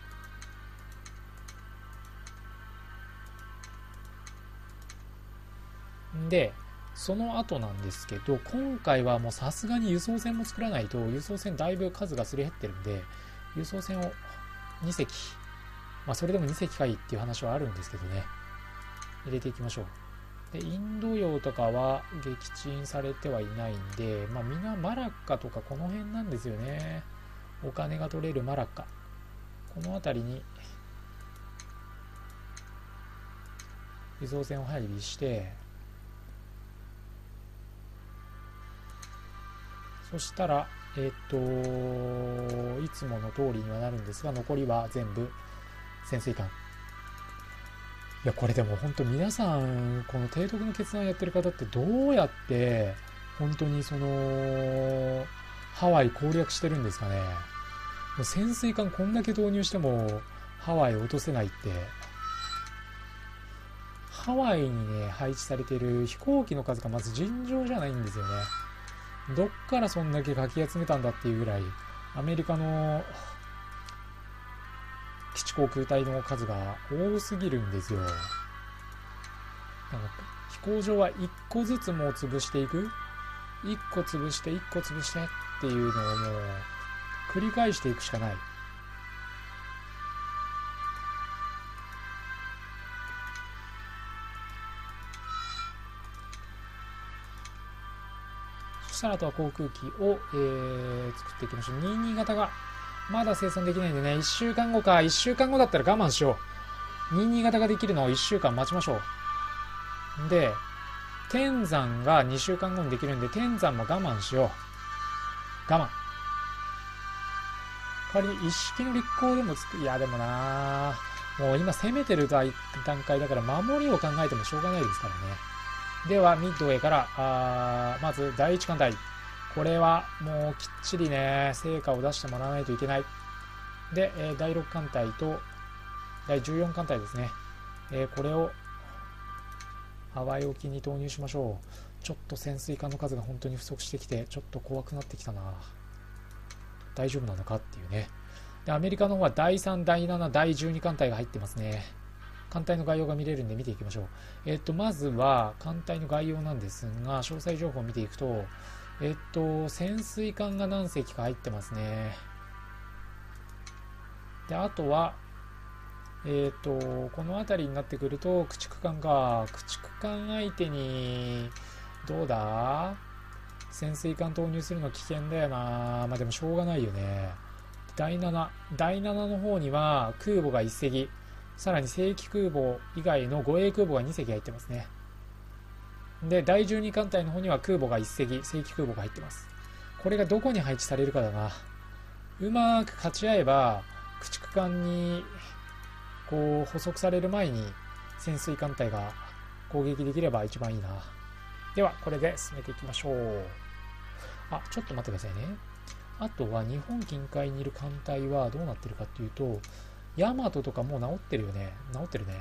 で、その後なんですけど、今回はもうさすがに輸送船も作らないと、輸送船だいぶ数がすり減ってるんで、輸送船をにせき、まあそれでもにせきかいっていう話はあるんですけどね、入れていきましょう。で、インド洋とかは撃沈されてはいないんで、まあみんなマラッカとかこの辺なんですよね。お金が取れるマラッカ。この辺りに、 輸送船を配備して、そしたらえっといつもの通りにはなるんですが、残りは全部潜水艦。いやこれでも本当皆さんこの提督の決断やってる方ってどうやって本当にそのハワイ攻略してるんですかね。もう潜水艦こんだけ導入してもハワイ落とせないって。ハワイにね配置されている飛行機の数がまず尋常じゃないんですよね。どっからそんだけかき集めたんだっていうぐらいアメリカの基地航空隊の数が多すぎるんですよ。なんか飛行場はいっこずつもう潰していく、いっこ潰していっこ潰してっていうのをもう繰り返していくしかない。そしたらあとは航空機を、えー、作っていきましょう。にじゅうに型がまだ生産できないんでね、いっしゅうかんごか。いっしゅうかんごだったら我慢しよう。にじゅうに型ができるのをいっしゅうかん待ちましょう。で天山がにしゅうかんごにできるんで、天山も我慢しよう。我慢。代わりに一式の立候でもつく。いやでもなもう今攻めてる段階だから守りを考えてもしょうがないですからね。ではミッドウェイからあまずだいいち艦隊、これはもうきっちりね成果を出してもらわないといけない。で、えー、だいろく艦隊とだいじゅうよん艦隊ですね、えー、これをハワイ沖に投入しましょう。ちょっと潜水艦の数が本当に不足してきてちょっと怖くなってきたな。大丈夫なのかっていうね。でアメリカの方はだいさん、だいなな、だいじゅうに艦隊が入ってますね。艦隊の概要が見れるんで見ていきましょう。えっとまずは艦隊の概要なんですが、詳細情報を見ていくと、えっと潜水艦が何隻か入ってますね。であとはえっとこの辺りになってくると駆逐艦か。駆逐艦相手にどうだ、潜水艦投入するの危険だよな。まあでもしょうがないよね。だいなな、だいななの方には空母がいっ隻、さらに正規空母以外の護衛空母がに隻入ってますね。でだいじゅうに艦隊の方には空母がいっ隻、正規空母が入ってます。これがどこに配置されるかだな。うまく勝ち合えば駆逐艦にこう捕捉される前に潜水艦隊が攻撃できれば一番いいな。ではこれで進めていきましょう。あ、ちょっと待ってくださいね。あとは日本近海にいる艦隊はどうなってるかっていうと、ヤマトとかもう治ってるよね。治ってるね。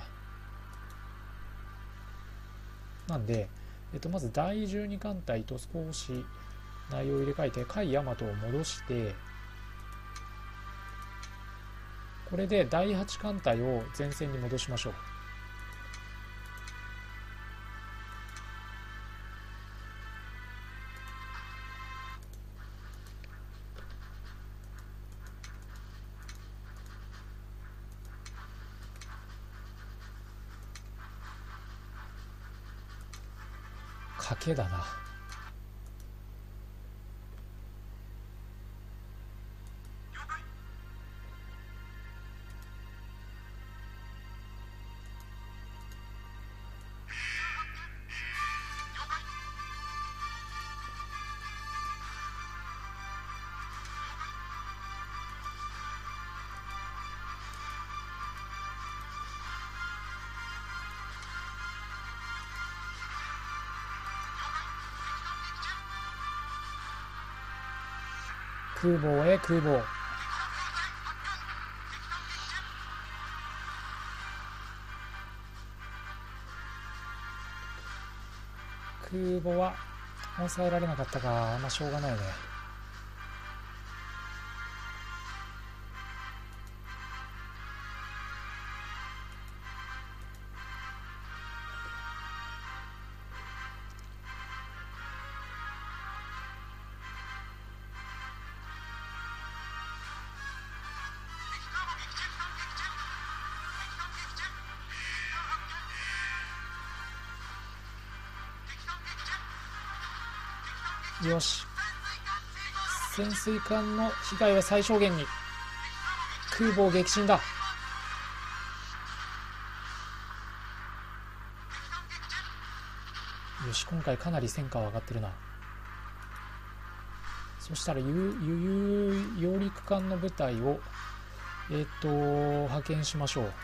なんで、えっと、まずだいじゅうに艦隊と少し内容を入れ替えて海ヤマトを戻して、これでだいはち艦隊を前線に戻しましょう。賭けだな。空母へ空母。空母は抑えられなかったか。まあしょうがないね。よし、潜水艦の被害は最小限に。空母を撃沈だ。 よし、今回かなり戦果は上がってるな。そしたら輸輸揚陸艦の部隊をえっ、と派遣しましょう。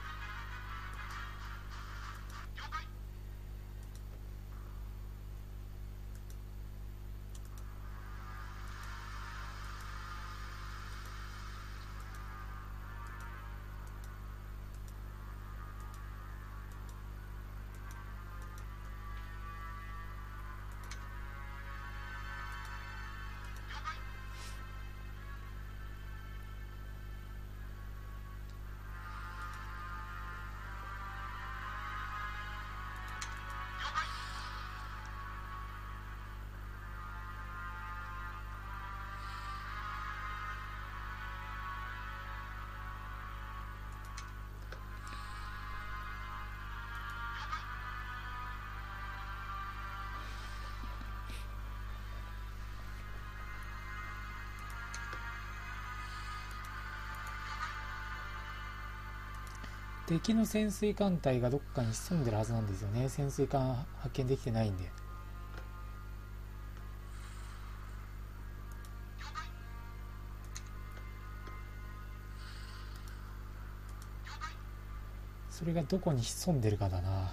敵の潜水艦隊がどっかに潜んでるはずなんですよね。潜水艦発見できてないんで。それがどこに潜んでるかだな。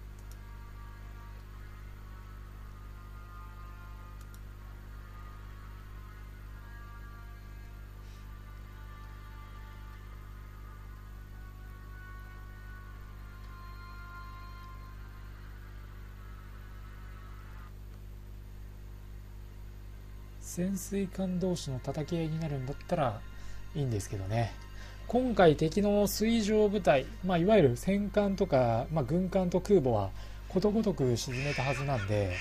潜水艦同士の叩き合いになるんだったらいいんですけどね。今回敵の水上部隊、まあ、いわゆる戦艦とか、まあ、軍艦と空母はことごとく沈めたはずなんで、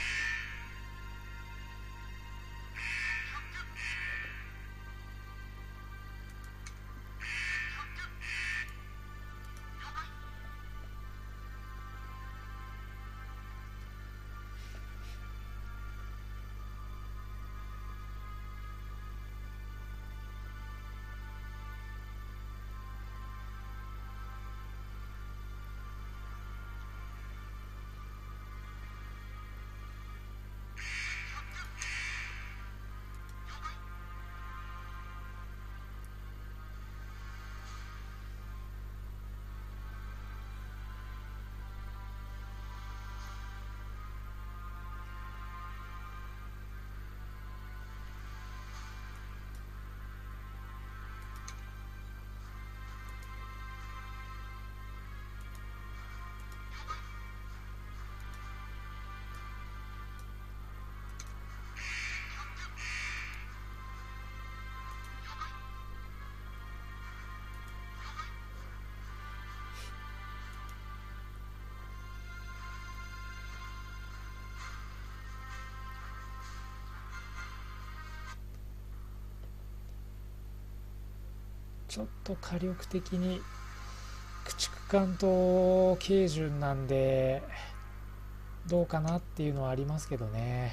ちょっと火力的に駆逐艦と軽巡なんでどうかなっていうのはありますけどね。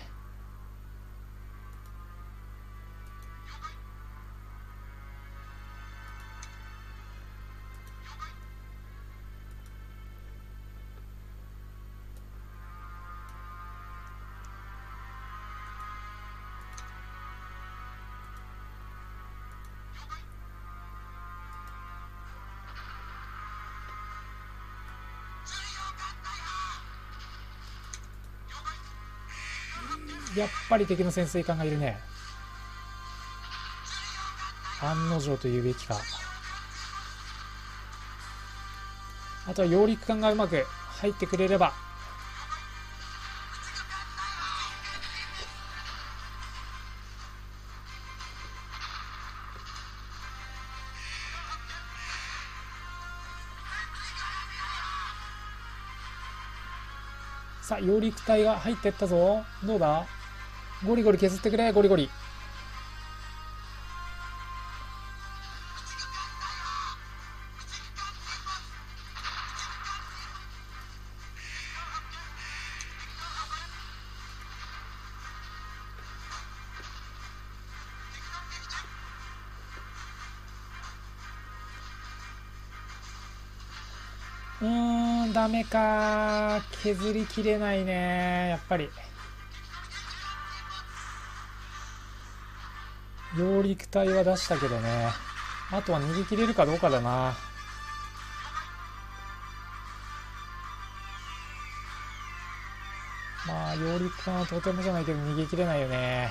やっぱり敵の潜水艦がいるね。案の定と言うべきか。あとは揚陸艦がうまく入ってくれれば。さあ揚陸隊が入ってったぞ。どうだ、ゴリゴリ削ってくれ、ゴリゴリ。うーん、 ダメか。削りきれないね。やっぱり。揚陸隊は出したけどね。あとは逃げ切れるかどうかだな。まあ、揚陸艦はとてもじゃないけど逃げ切れないよね。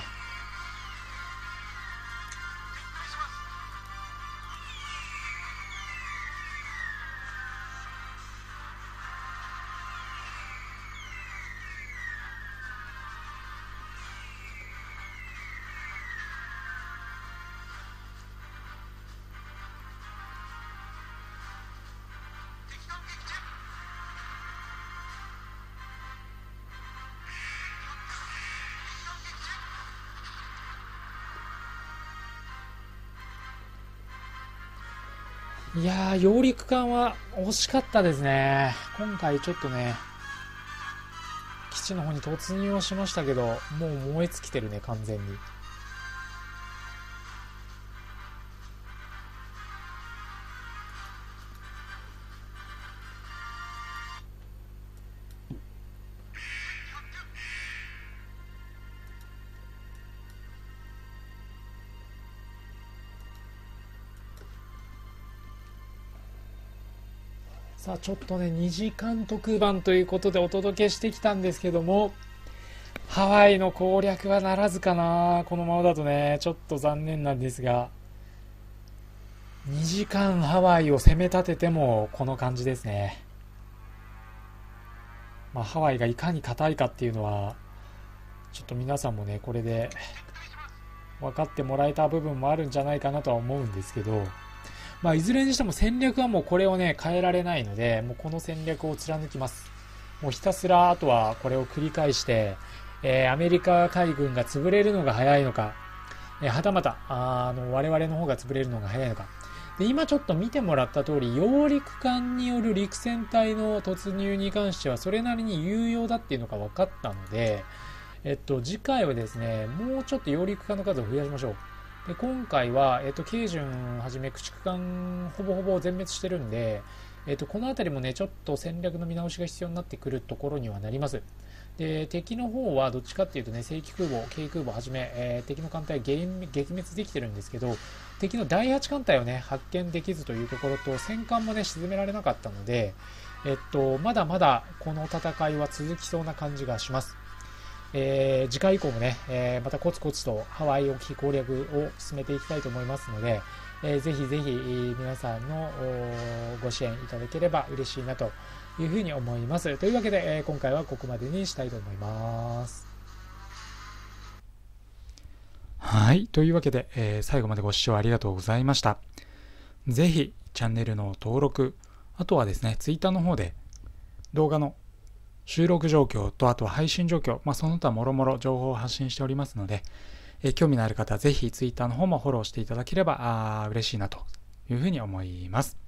いやー、揚陸艦は惜しかったですね。今回ちょっとね、基地の方に突入をしましたけど、もう燃え尽きてるね、完全に。さあちょっとねにじかん特番ということでお届けしてきたんですけども、ハワイの攻略はならずかな。このままだとねちょっと残念なんですが、にじかんハワイを攻め立ててもこの感じですね。まあ、ハワイがいかに硬いかっていうのはちょっと皆さんもねこれで分かってもらえた部分もあるんじゃないかなとは思うんですけど、まあ、いずれにしても戦略はもうこれをね変えられないので、もうこの戦略を貫きます。もうひたすらあとはこれを繰り返して、えー、アメリカ海軍が潰れるのが早いのか、えー、はたまたあの我々の方が潰れるのが早いのかで、今ちょっと見てもらった通り揚陸艦による陸戦隊の突入に関してはそれなりに有用だっていうのが分かったので、えっと、次回はですねもうちょっと揚陸艦の数を増やしましょう。で今回は、えっと、慶順はじめ駆逐艦ほぼほぼ全滅してるんで、えっと、この辺りもねちょっと戦略の見直しが必要になってくるところにはなります。で敵の方はどっちかっていうとね正規空母軽空母はじめ、えー、敵の艦隊撃滅できてるんですけど、敵のだいはち艦隊をね発見できずというところと戦艦もね沈められなかったので、えっと、まだまだこの戦いは続きそうな感じがします。えー、次回以降もね、えー、またコツコツとハワイ沖攻略を進めていきたいと思いますので、えー、ぜひぜひ皆さんのご支援いただければ嬉しいなというふうに思います。というわけで、えー、今回はここまでにしたいと思います。はい、というわけで、えー、最後までご視聴ありがとうございました。ぜひチャンネルの登録、あとはですね、ツイッターの方で動画の収録状況とあとは配信状況、まあ、その他もろもろ情報を発信しておりますので、えー、興味のある方はぜひツイッターの方もフォローしていただければあ嬉しいなというふうに思います。